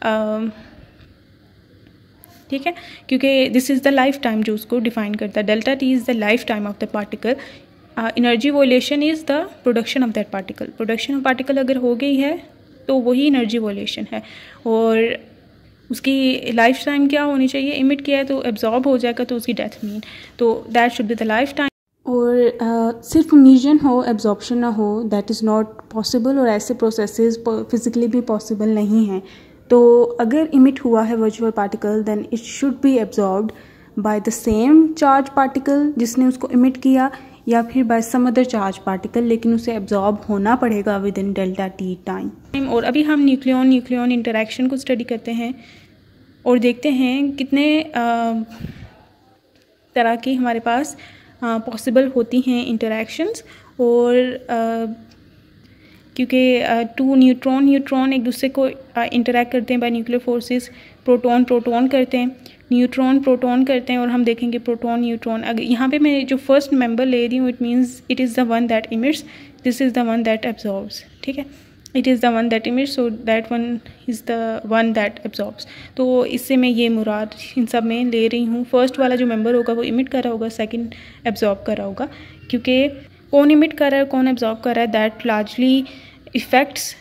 ठीक है, क्योंकि this is the life time जो उसको डिफाइन करता है। Delta T is the life time of the particle, energy violation is the production of that particle. Production of particle अगर हो गई है तो वही एनर्जी वोलेशन है, और उसकी लाइफ टाइम क्या होनी चाहिए, इमिट किया है तो एब्जॉर्ब हो जाएगा तो उसकी डेथ मीन, तो that should be the life time. और uh, सिर्फ इमिशन हो एब्जॉर्प्शन ना हो, दैट इज़ नॉट पॉसिबल, और ऐसे प्रोसेसेस फिज़िकली भी पॉसिबल नहीं हैं। तो अगर इमिट हुआ है virtual particle, then it should be absorbed by the same charge particle जिसने उसको इमिट किया, या फिर by some other charge particle, लेकिन उसे एब्जॉर्ब होना पड़ेगा within delta T time. और अभी हम न्यूक्लियन न्यूक्लियन इंटरेक्शन को स्टडी करते हैं और देखते हैं कितने आ, तरह की हमारे पास पॉसिबल होती हैं इंटरेक्शंस। और आ, क्योंकि टू न्यूट्रॉन न्यूट्रॉन एक दूसरे को इंटरेक्ट करते हैं by nuclear forces, proton proton करते हैं, न्यूट्रॉन प्रोटॉन करते हैं, और हम देखेंगे प्रोटॉन न्यूट्रॉन। अगर यहाँ पे मैं जो फर्स्ट मेंबर ले रही हूँ, it means it is the one that emits, this is the one that absorbs, ठीक है, it is the one that emits, so that one is the one that absorbs. तो इससे मैं ये मुराद इन सब में ले रही हूँ। फर्स्ट वाला जो मेंबर होगा वो इमिट कर रहा होगा, सेकेंड एब्जॉर्ब कर रहा होगा, क्योंकि कौन इमिट कर रहा है कौन एब्जॉर्ब कर रहा है दैट लार्जली इफ़ेक्ट्स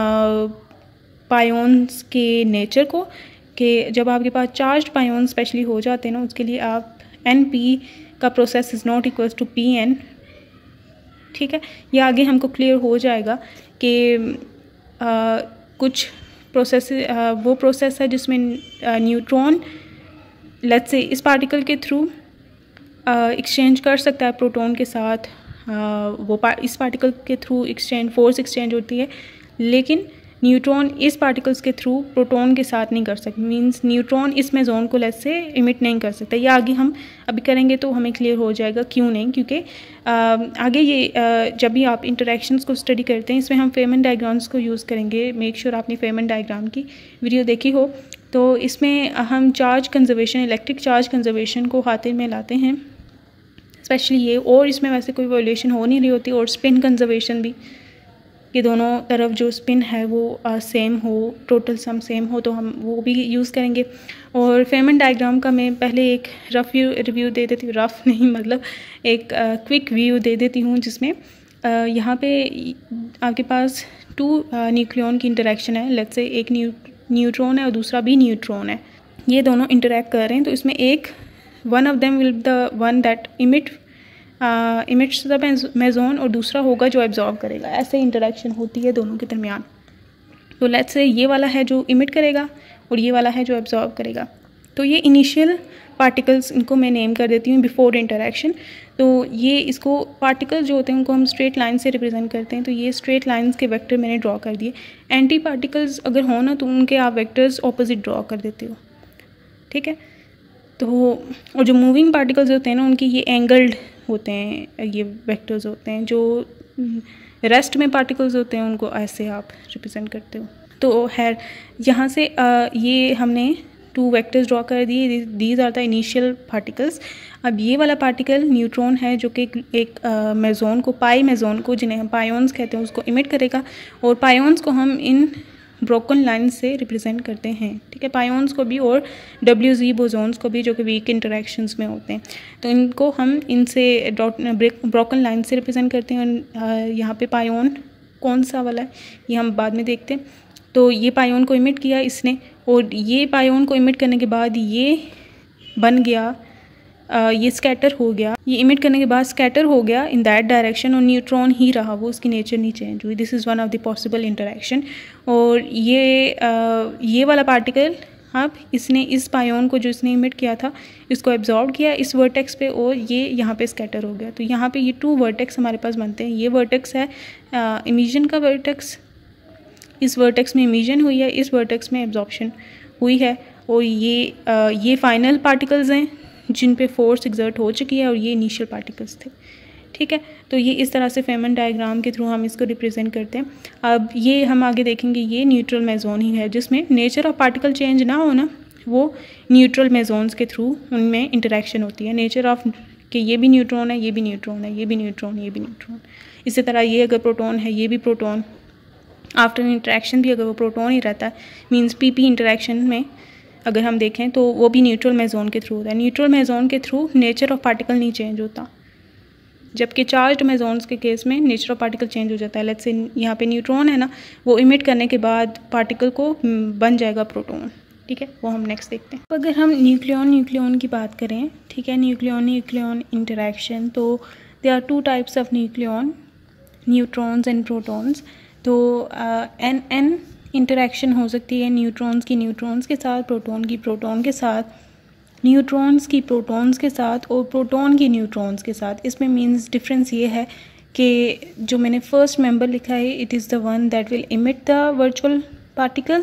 पायोन्स के नेचर को, कि जब आपके पास चार्ज पायोन स्पेशली हो जाते हैं ना, उसके लिए आप एन पी का process is not equals to P N, ठीक है। ये आगे हमको क्लियर हो जाएगा कि कुछ प्रोसेस वो प्रोसेस है जिसमें न्यूट्रॉन लेट्स से इस पार्टिकल के थ्रू एक्सचेंज कर सकता है प्रोटॉन के साथ, uh, वो पा, इस पार्टिकल के थ्रू एक्सचेंज फोर्स एक्सचेंज होती है, लेकिन न्यूट्रॉन इस पार्टिकल्स के थ्रू प्रोटॉन के साथ नहीं कर सकते। मींस न्यूट्रॉन इस मेजोन को लेट्स से इमिट नहीं कर सकता। ये आगे हम अभी करेंगे तो हमें क्लियर हो जाएगा क्यों नहीं, क्योंकि आगे ये आ, जब भी आप इंटरेक्शंस को स्टडी करते हैं इसमें हम फेमन डायग्राम्स को यूज़ करेंगे। मेक श्योर आपने फेमन डायग्राम की वीडियो देखी हो। तो इसमें हम charge conservation, electric charge conservation को खातिर में लाते हैं स्पेशली ये, और इसमें वैसे कोई वायलेशन हो नहीं रही होती, और स्पिन कंजर्वेशन भी, कि दोनों तरफ जो स्पिन है वो सेम हो, टोटल सम सेम हो, तो हम वो भी यूज़ करेंगे। और फेमन डायग्राम का मैं पहले एक रफ़ रिव्यू दे देती हूँ, रफ़ नहीं मतलब एक क्विक व्यू दे देती हूँ, जिसमें यहाँ पे आपके पास टू न्यूक्लियन की इंटरेक्शन है। लेट्स से एक न्यू न्यूट्रॉन है और दूसरा भी न्यूट्रॉन है, ये दोनों इंटरेक्ट कर रहे हैं। तो इसमें एक one of them will the one that emit emits the meson, और दूसरा होगा जो एब्जॉर्ब करेगा। ऐसे इंटरेक्शन होती है दोनों के दरमियान। तो लेट्स से ये वाला है जो इमिट करेगा और ये वाला है जो एब्जॉर्ब करेगा। तो ये इनिशियल पार्टिकल्स, इनको मैं नेम कर देती हूँ बिफोर इंटरेक्शन। तो ये इसको पार्टिकल्स जो होते हैं उनको हम स्ट्रेट लाइन से रिप्रेजेंट करते हैं। तो ये स्ट्रेट लाइंस के वेक्टर मैंने ड्रॉ कर दिए। एंटी पार्टिकल्स अगर हो ना तो उनके आप वेक्टर्स ऑपोजिट ड्रॉ कर देते हो, ठीक है। तो और जो मूविंग पार्टिकल्स होते हैं ना उनकी ये एंगल्ड होते हैं, ये वेक्टर्स होते हैं। जो रेस्ट में पार्टिकल्स होते हैं उनको ऐसे आप रिप्रेजेंट करते हो। तो खैर यहाँ से आ, ये हमने टू वेक्टर्स ड्रॉ कर दिए, these are the initial particles. अब ये वाला पार्टिकल न्यूट्रॉन है जो कि एक मेजोन को, पाई मेजोन को, जिन्हें हम पायोन्स कहते हैं, उसको इमिट करेगा। और पायोन्स को हम इन ब्रोकन लाइन से रिप्रेजेंट करते हैं, ठीक है। पायोन्स को भी और डब्ल्यू जी बोजोन्स को भी, जो कि वीक इंटरेक्शंस में होते हैं, तो इनको हम इनसे ब्रोकन लाइन से रिप्रेजेंट करते हैं। यहाँ पे पायोन कौन सा वाला है ये हम बाद में देखते हैं। तो ये पायोन को इमिट किया इसने, और ये पायोन को इमिट करने के बाद ये बन गया, Uh, ये स्कैटर हो गया। ये इमिट करने के बाद स्कैटर हो गया इन दैट डायरेक्शन, और न्यूट्रॉन ही रहा, वो उसकी नेचर नहीं चेंज हुई। This is one of the possible interaction. और ये uh, ये वाला पार्टिकल अब इसने इस पायोन को जो इसने इमिट किया था इसको एब्जॉर्ब किया इस वर्टेक्स पे, और ये यहाँ पे स्कैटर हो गया। तो यहाँ पे ये टू वर्टेक्स हमारे पास बनते हैं। ये वर्टेक्स है इमिशन uh, का वर्टेक्स, इस वर्टेक्स में इमिशन हुई है, इस वर्टेक्स में एब्जॉर्प्शन हुई है। और ये uh, ये फाइनल पार्टिकल्स हैं जिन पे फोर्स एग्जर्ट हो चुकी है, और ये इनिशियल पार्टिकल्स थे, ठीक है। तो ये इस तरह से फेमन डायग्राम के थ्रू हम इसको रिप्रेजेंट करते हैं। अब ये हम आगे देखेंगे, ये न्यूट्रल मेजोन ही है जिसमें नेचर ऑफ पार्टिकल चेंज ना हो ना, वो न्यूट्रल मेजोन्स के थ्रू उनमें इंटरेक्शन होती है। नेचर ऑफ कि ये भी न्यूट्रॉन है, ये भी न्यूट्रॉन है, ये भी न्यूट्रॉन, ये भी न्यूट्रॉन। इसी तरह ये अगर प्रोटॉन है, ये भी प्रोटॉन। आफ्टर इंटरेक्शन भी अगर वो प्रोटॉन ही रहता है, मीन्स पी पी इंटरेक्शन में अगर हम देखें तो वो भी न्यूट्रल मेजोन के थ्रू होता है। न्यूट्रल मेजोन के थ्रू नेचर ऑफ पार्टिकल नहीं चेंज होता, जबकि चार्ज्ड मेजोन्स के केस में नेचर ऑफ पार्टिकल चेंज हो जाता है। लेट्स से यहाँ पे न्यूट्रॉन है ना, वो इमिट करने के बाद पार्टिकल को बन जाएगा प्रोटॉन, ठीक है। वो हम नेक्स्ट देखते हैं। अगर हम न्यूक्लियन न्यूक्लियन की बात करें, ठीक है, न्यूक्लियन न्यूक्लियन इंटरेक्शन, तो they are two types of nucleon, neutrons and protons. तो एन एन इंटरेक्शन हो सकती है न्यूट्रॉन्स की न्यूट्रॉन्स के साथ, प्रोटॉन की प्रोटॉन के साथ, न्यूट्रॉन्स की प्रोटॉन्स के साथ, और प्रोटॉन की न्यूट्रॉन्स के साथ। इसमें मीन्स डिफरेंस ये है कि जो मैंने फर्स्ट मेंबर लिखा है, it is the one that will emit the virtual particle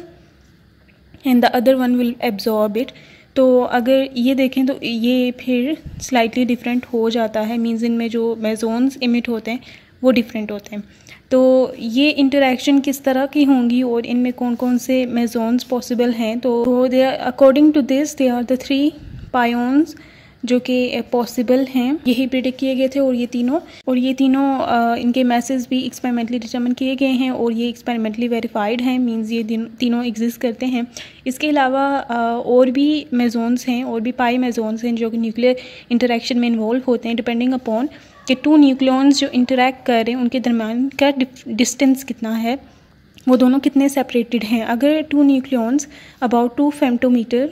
and the other one will absorb it. तो अगर ये देखें तो ये फिर स्लाइटली डिफरेंट हो जाता है, मीन्स इनमें जो मेजोन्स इमिट होते हैं वो डिफरेंट होते हैं। तो ये इंटरेक्शन किस तरह की होंगी और इनमें कौन कौन से मेजोन्स पॉसिबल हैं, तो they are according to this they are the three pions जो कि पॉसिबल हैं, यही प्रिडिक्ट किए गए थे। और ये तीनों और ये तीनों आ, इनके मैसेज भी एक्सपेरिमेंटली डिटरमिन किए गए हैं और ये एक्सपेरिमेंटली वेरीफाइड हैं, मींस ये तीनों एग्जिस्ट करते हैं। इसके अलावा और भी मेजोन्स हैं, और भी पाई मेजोन्स हैं जो कि न्यूक्लियर इंटरेक्शन में इन्वॉल्व होते हैं, डिपेंडिंग अपॉन कि टू न्यूक्लियॉन्स जो इंटरेक्ट कर रहे हैं उनके दरमियान का डिस्टेंस कितना है, वो दोनों कितने सेपरेटेड हैं। अगर two nucleons about two femtometer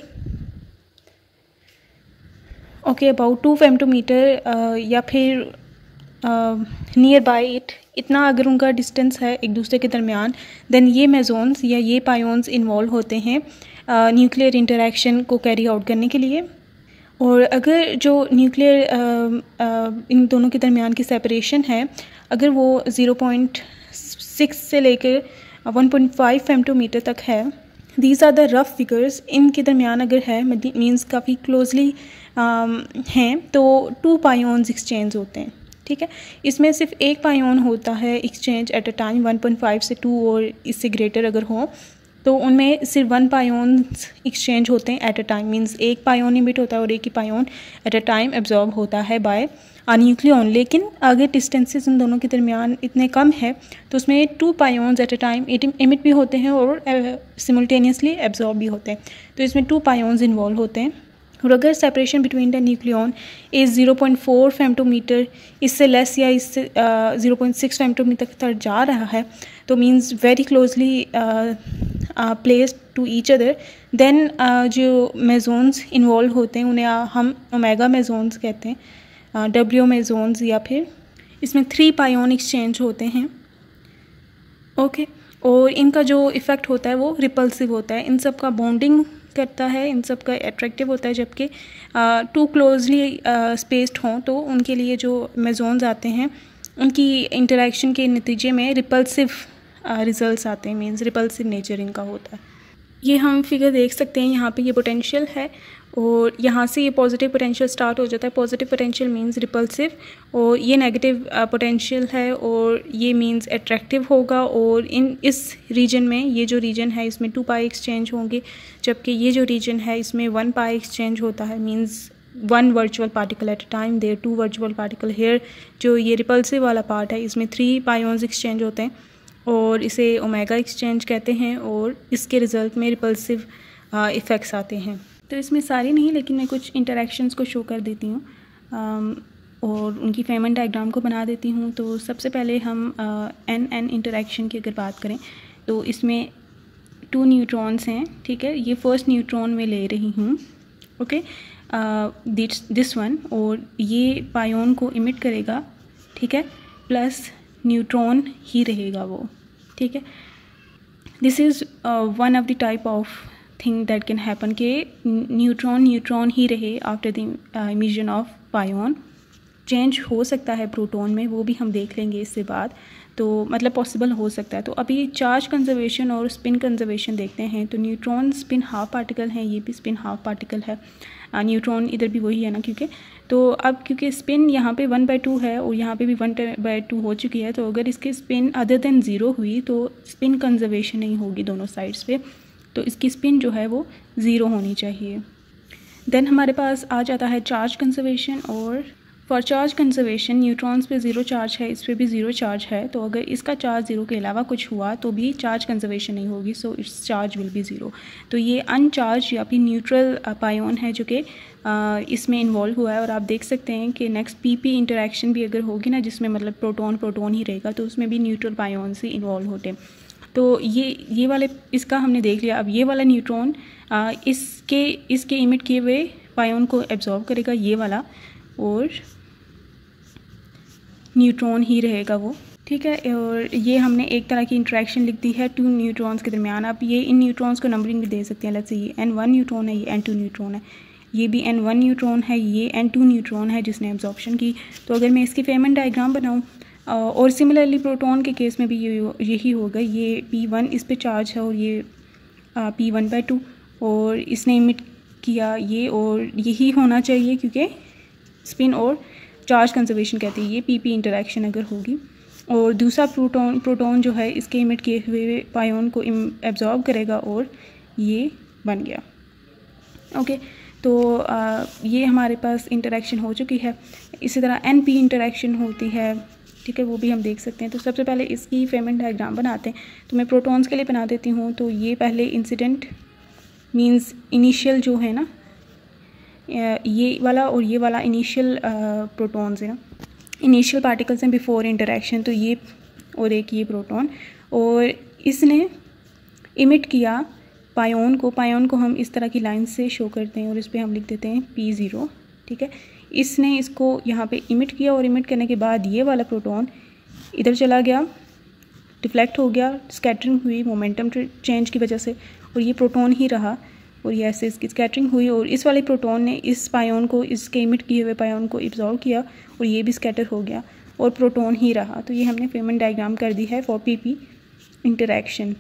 okay about two femtometer या फिर नियर बाय इट, इतना अगर उनका डिस्टेंस है एक दूसरे के दरमियान, देन ये मेजोन्स या ये पायोन्स इन्वॉल्व होते हैं न्यूक्लियर इंटरेक्शन को कैरी आउट करने के लिए। और अगर जो न्यूक्लियर इन दोनों के दरमियान की सेपरेशन है, अगर वो ज़ीरो पॉइंट सिक्स से लेकर वन पॉइंट फाइव फेमटोमीटर तक है, these are the rough figures, इनके दरमियान अगर है मींस काफ़ी क्लोजली हैं, तो टू पायोन्स एक्सचेंज होते हैं। ठीक है, इसमें सिर्फ एक पायोन होता है exchange at a time, one point five से टू और इससे ग्रेटर अगर हो तो उनमें सिर्फ वन पायोन्स एक्सचेंज होते हैं एट अ टाइम, मींस एक पायोन इमिट होता है और एक ही pion at a time absorb होता है बाय अ न्यूक्लियॉन। लेकिन अगर डिस्टेंसेस इन दोनों के दरमियान इतने कम है तो उसमें two pions at a time emit भी होते हैं और सिमुल्टेनियसली एब्जॉर्ब भी होते हैं, तो इसमें टू पायोन्स इन्वॉल्व होते हैं। और अगर separation between the nucleon is zero point four femtometer, इससे लेस या इससे ज़ीरो पॉइंट सिक्स फेमटोमीटर तक जा रहा है, तो means very closely placed to each other, then जो मेजोन्स इन्वॉल्व होते हैं उन्हें uh, हम ओमेगा मेजोन्स कहते हैं, डब्ल्यू मेजोन्स, या फिर इसमें थ्री पायोन एक्सचेंज होते हैं। Okay okay. और इनका जो इफ़ेक्ट होता है वो रिपल्सिव होता है, इन सब का बॉन्डिंग करता है, इन सब का अट्रैक्टिव होता है, जबकि टू क्लोजली स्पेस्ड हों तो उनके लिए जो मेजोन्स आते हैं उनकी इंटरेक्शन के नतीजे में रिपल्सिव रिजल्ट्स आते हैं, मींस रिपल्सिव नेचर इनका होता है। ये हम फिगर देख सकते हैं, यहाँ पे ये पोटेंशियल है और यहाँ से ये पॉजिटिव पोटेंशियल स्टार्ट हो जाता है। पॉजिटिव पोटेंशियल मींस रिपल्सिव और ये नेगेटिव पोटेंशियल है और ये मींस अट्रैक्टिव होगा। और इन इस रीजन में, ये जो रीजन है इसमें टू पाई एक्सचेंज होंगे, जबकि ये जो रीजन है इसमें वन पाई एक्सचेंज होता है, means one virtual particle at a time, there two virtual particle here. जो ये रिपल्सिव वाला पार्ट है इसमें थ्री पायोन्स एक्सचेंज होते हैं और इसे ओमेगा एक्सचेंज कहते हैं और इसके रिज़ल्ट में रिपल्सिव इफ़ेक्ट्स आते हैं। तो इसमें सारी नहीं, लेकिन मैं कुछ इंटरेक्शंस को शो कर देती हूँ और उनकी फेमन डायग्राम को बना देती हूँ। तो सबसे पहले हम एन एन इंटरेक्शन की अगर बात करें तो इसमें टू न्यूट्रॉन्स हैं। ठीक है, ये फर्स्ट न्यूट्रॉन में ले रही हूँ, ओके, दिस दिस वन, और ये पायोन को इमिट करेगा, ठीक है, प्लस न्यूट्रॉन ही रहेगा वो। ठीक है, this is one of the type of thing that can happen कि न्यूट्रॉन न्यूट्रॉन ही रहे after the emission of pion. Change हो सकता है प्रोटॉन में, वो भी हम देख लेंगे इससे बाद, तो मतलब पॉसिबल हो सकता है। तो अभी चार्ज कंजर्वेशन और स्पिन कंजर्वेशन देखते हैं। तो न्यूट्रॉन स्पिन हाफ पार्टिकल है, ये भी स्पिन हाफ पार्टिकल है, न्यूट्रॉन इधर भी वही है ना, क्योंकि तो अब क्योंकि स्पिन यहाँ पे वन बाई टू है और यहाँ पे भी वन बाई टू हो चुकी है, तो अगर इसकी स्पिन अदर देन ज़ीरो हुई तो स्पिन कंजर्वेशन नहीं होगी दोनों साइड्स पे, तो इसकी स्पिन जो है वो ज़ीरो होनी चाहिए। देन हमारे पास आ जाता है चार्ज कंजर्वेशन। और फॉर चार्ज कंजर्वेशन न्यूट्रॉन्स पे ज़ीरो चार्ज है, इस पर भी ज़ीरो चार्ज है, तो अगर इसका चार्ज ज़ीरो के अलावा कुछ हुआ तो भी चार्ज कंजर्वेशन नहीं होगी, so it's charge will be zero. तो ये अनचार्ज या फिर न्यूट्रल पायोन है जो कि इसमें इन्वॉल्व हुआ है। और आप देख सकते हैं कि नेक्स्ट पी पी इंटरेक्शन भी अगर होगी ना, जिसमें मतलब प्रोटॉन प्रोटॉन ही रहेगा, तो उसमें भी न्यूट्रल पायोन से इन्वॉल्व होते हैं। तो ये ये वाले इसका हमने देख लिया। अब ये वाला न्यूट्रॉन इसके इसके इमिट किए हुए पायोन को एब्जॉर्ब करेगा, ये वाला, और न्यूट्रॉन ही रहेगा वो। ठीक है, और ये हमने एक तरह की इंटरेक्शन लिख दी है टू न्यूट्रॉन्स के दरमियान। आप ये इन न्यूट्रॉन्स को नंबरिंग भी दे सकते हैं, लेट्स से ये एन वन न्यूट्रॉन है, ये एन टू न्यूट्रॉन है, ये भी एन वन न्यूट्रॉन है, ये एन टू न्यूट्रॉन है जिसने एब्जॉर्प्शन की। तो अगर मैं इसकी फेमन डायग्राम बनाऊँ, और सिमिलरली प्रोटॉन के केस में भी ये यही होगा, ये पी वन इस पे चार्ज है और ये पी वन बाई टू, और इसने इमिट किया ये, और यही होना चाहिए क्योंकि स्पिन और चार्ज कंजर्वेशन कहते हैं, ये पी पी इंटरेक्शन अगर होगी। और दूसरा प्रोटॉन प्रोटॉन जो है इसके इमिट किए हुए पायोन को एब्जॉर्ब करेगा और ये बन गया। ओके, तो आ, ये हमारे पास इंटरेक्शन हो चुकी है। इसी तरह एन पी इंटरेक्शन होती है, ठीक है, वो भी हम देख सकते हैं। तो सबसे पहले इसकी फेमन डायग्राम बनाते हैं। तो मैं प्रोटॉन्स के लिए बना देती हूँ। तो ये पहले इंसिडेंट मींस इनिशियल जो है ना, ये वाला और ये वाला इनिशियल प्रोटॉन्स है ना, इनिशियल पार्टिकल्स हैं बिफोर इंटरेक्शन। तो ये और एक ये प्रोटॉन, और इसने इमिट किया पायोन को। पायोन को हम इस तरह की लाइन से शो करते हैं और इस पर हम लिख देते हैं पी ज़ीरो। ठीक है, इसने इसको यहाँ पे इमिट किया और इमिट करने के बाद ये वाला प्रोटॉन इधर चला गया, डिफ्लेक्ट हो गया, स्कैटरिंग हुई मोमेंटम चेंज की वजह से, और ये प्रोटॉन ही रहा और ये ऐसे इसकी स्कैटरिंग हुई और इस वाले प्रोटॉन ने इस पायोन को, इसके इमिट किए हुए पायोन को एब्जॉर्ब किया और ये भी स्कैटर हो गया और प्रोटॉन ही रहा। तो ये हमने फेमन डायग्राम कर दी है फॉर पीपी इंटरेक्शन।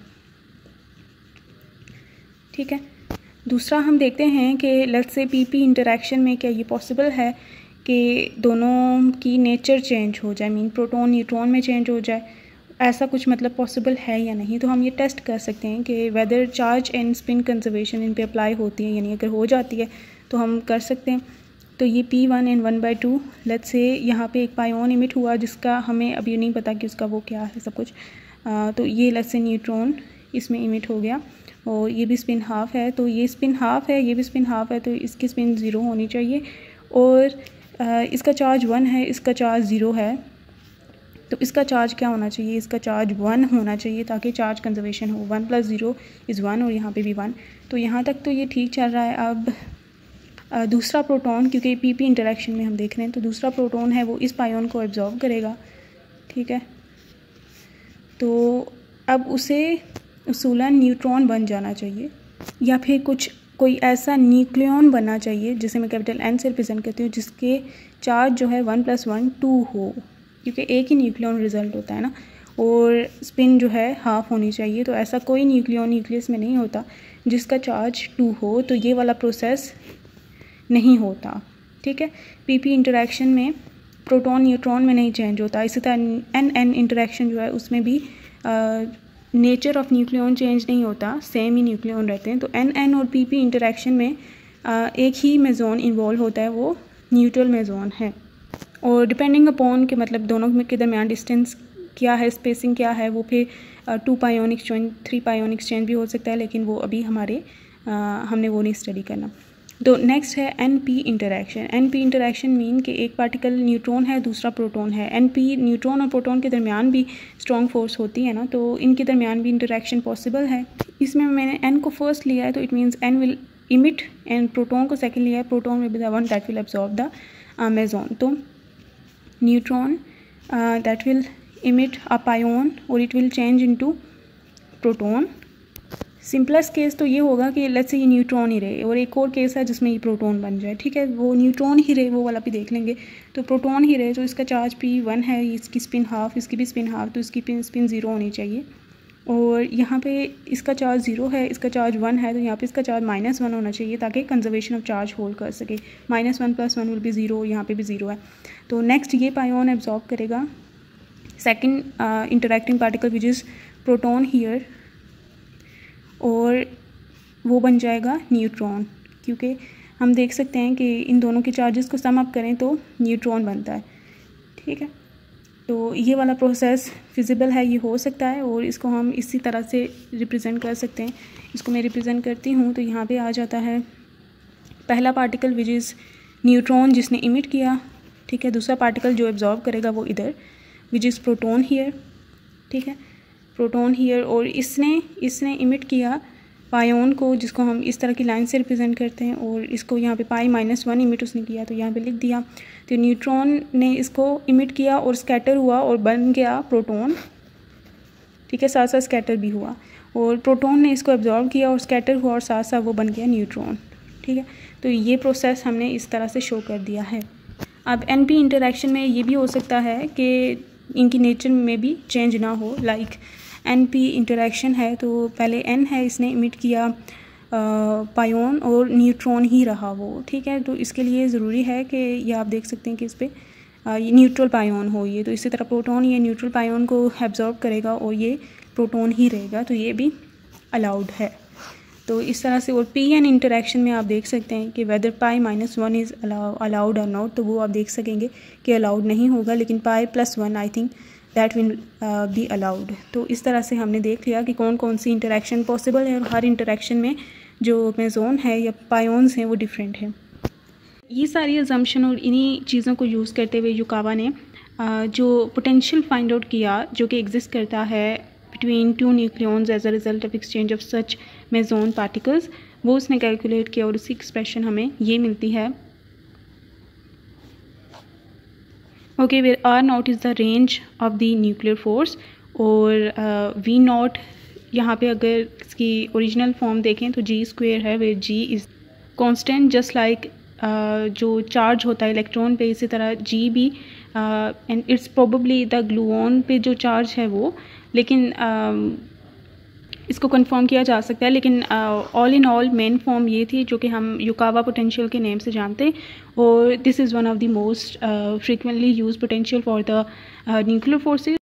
ठीक है, दूसरा हम देखते हैं कि लेट्स से पीपी इंटरेक्शन में क्या ये पॉसिबल है कि दोनों की नेचर चेंज हो जाए, मीन प्रोटॉन न्यूट्रॉन में चेंज हो जाए, ऐसा कुछ मतलब पॉसिबल है या नहीं। तो हम ये टेस्ट कर सकते हैं कि whether charge and spin conservation इन पे अप्लाई होती है, यानी अगर हो जाती है तो हम कर सकते हैं। तो ये P one and one by two, let's say यहाँ पे एक पायोन इमिट हुआ जिसका हमें अभी नहीं पता कि उसका वो क्या है सब कुछ। आ, तो ये लेट्स से न्यूट्रॉन इसमें इमिट हो गया और ये भी स्पिन हाफ है, तो ये स्पिन हाफ है, ये भी स्पिन हाफ है, तो इसकी स्पिन ज़ीरो होनी चाहिए और आ, इसका चार्ज वन है, इसका चार्ज ज़ीरो है, तो इसका चार्ज क्या होना चाहिए, इसका चार्ज वन होना चाहिए ताकि चार्ज कंजर्वेशन हो। One plus zero is one और यहाँ पे भी वन, तो यहाँ तक तो ये ठीक चल रहा है। अब आ, दूसरा प्रोटॉन, क्योंकि पीपी इंटरेक्शन में हम देख रहे हैं, तो दूसरा प्रोटॉन है वो इस पायोन को एब्जॉर्ब करेगा। ठीक है, तो अब उसे उसूलन न्यूट्रॉन बन जाना चाहिए या फिर कुछ कोई ऐसा न्यूक्लियन बनना चाहिए जिसे मैं कैपिटल एन से रिप्रेजेंट करती हूँ, जिसके चार्ज जो है वन प्लस वन टू हो, क्योंकि एक ही न्यूक्लियन रिजल्ट होता है ना, और स्पिन जो है हाफ होनी चाहिए। तो ऐसा कोई न्यूक्लियन न्यूक्लियस में नहीं होता जिसका चार्ज टू हो, तो ये वाला प्रोसेस नहीं होता। ठीक है, पीपी इंटरेक्शन में प्रोटॉन न्यूट्रॉन में नहीं चेंज होता। इसी तरह एन एन इंटरेक्शन जो है उसमें भी नेचर ऑफ न्यूक्लियन चेंज नहीं होता, सेम ही न्यूक्लियन रहते हैं। तो एन एन और पीपी इंटरेक्शन में आ, एक ही मेजोन इन्वॉल्व होता है, वो न्यूट्रल मेजोन है। और डिपेंडिंग अपॉन के मतलब दोनों के दरमियान डिस्टेंस क्या है, स्पेसिंग क्या है, वो फिर two pion exchange, three pion exchange भी हो सकता है, लेकिन वो अभी हमारे आ, हमने वो नहीं स्टडी करना। तो नेक्स्ट है N P interaction. N P interaction mean कि एक पार्टिकल न्यूट्रॉन है, दूसरा प्रोटॉन है। एन पी न्यूट्रॉन और प्रोटॉन के दरमियान भी स्ट्रॉन्ग फोर्स होती है ना, तो इनके दरमियान भी इंटरेक्शन पॉसिबल है। इसमें मैंने एन को फर्स्ट लिया है, तो it means N will emit, and proton को सेकेंड लिया है, proton will be the one that will absorb the meson. तो neutron that will emit a pion or it will change into proton। Simplest case तो ये होगा कि लेट्स से ये न्यूट्रॉन ही रहे, और एक और केस है जिसमें ये प्रोटॉन बन जाए। ठीक है, वो न्यूट्रॉन ही रहे, वो वाला भी देख लेंगे। तो प्रोटॉन ही रहे, तो इसका चार्ज पी वन है, इसकी स्पिन हाफ, इसकी भी स्पिन हाफ, तो इसकी स्पिन ज़ीरो होनी चाहिए। और यहाँ पे इसका चार्ज ज़ीरो है, इसका चार्ज वन है, तो यहाँ पे इसका चार्ज माइनस वन होना चाहिए ताकि कंजर्वेशन ऑफ चार्ज होल्ड कर सके। Minus one plus one will be zero, यहाँ पे भी ज़ीरो है। तो नेक्स्ट ये पायोन एब्जॉर्ब करेगा second interacting particle which is proton here, और वो बन जाएगा न्यूट्रॉन, क्योंकि हम देख सकते हैं कि इन दोनों के चार्जेस को सम अप करें तो न्यूट्रॉन बनता है। ठीक है, तो ये वाला प्रोसेस फिजिबल है, ये हो सकता है, और इसको हम इसी तरह से रिप्रेजेंट कर सकते हैं। इसको मैं रिप्रेजेंट करती हूँ, तो यहाँ पे आ जाता है पहला पार्टिकल विच इज़ न्यूट्रॉन जिसने इमिट किया। ठीक है, दूसरा पार्टिकल जो एब्जॉर्ब करेगा वो इधर विच इज़ प्रोटॉन हियर। ठीक है, प्रोटॉन हियर, और इसने इसने इमिट किया पायोन को, जिसको हम इस तरह की लाइन से रिप्रेजेंट करते हैं, और इसको यहाँ पे पाई माइनस वन इमिट उसने किया, तो यहाँ पे लिख दिया। तो न्यूट्रॉन ने इसको इमिट किया और स्कैटर हुआ और बन गया प्रोटॉन। ठीक है, साथ साथ स्कैटर भी हुआ, और प्रोटॉन ने इसको एब्जॉर्ब किया और स्कैटर हुआ और साथ साथ वो बन गया न्यूट्रॉन। ठीक है, तो ये प्रोसेस हमने इस तरह से शो कर दिया है। अब एन पी इंटरेक्शन में ये भी हो सकता है कि इनकी नेचर में भी चेंज ना हो। लाइक एन पी इंटरेक्शन है, तो पहले एन है, इसने इमिट किया पायोन और न्यूट्रॉन ही रहा वो। ठीक है, तो इसके लिए ज़रूरी है कि ये आप देख सकते हैं कि इस पर ये न्यूट्रल पायोन हो ये, तो इसी तरह प्रोटॉन ये न्यूट्रल पायोन को एब्जॉर्ब करेगा और ये प्रोटॉन ही रहेगा, तो ये भी अलाउड है। तो इस तरह से, और पी एन इंटरेक्शन में आप देख सकते हैं कि whether pi minus one is allowed और नॉट, तो वो आप देख सकेंगे कि अलाउड नहीं होगा, लेकिन pi plus one I think that will be allowed. तो इस तरह से हमने देख लिया कि कौन कौन सी इंटरेक्शन पॉसिबल है, और हर इंटरेक्शन में जो मेजोन है या पायोन्स हैं वो डिफरेंट है। ये सारी अजम्पशन और इन्हीं चीज़ों को यूज़ करते हुए युकावा ने uh, जो पोटेंशियल फाइंड आउट किया जो कि एग्जिस्ट करता है between two nucleons as a result of exchange of such meson particles, वो उसने कैलकुलेट किया और उसकी एक्सप्रेशन हमें ये मिलती है। Okay, where R naught is the range of the nuclear force और uh, V naught यहाँ पे अगर इसकी ओरिजिनल फॉर्म देखें तो जी स्क्वेयर है, where G is constant just like जो चार्ज होता है इलेक्ट्रॉन पे, इसी तरह जी भी and it's probably the gluon पे जो चार्ज है वो, लेकिन uh, इसको कंफर्म किया जा सकता है। लेकिन all in all main form ये थी जो कि हम युकावा पोटेंशियल के नेम से जानते हैं, और this is one of the most frequently use potential for the nuclear forces.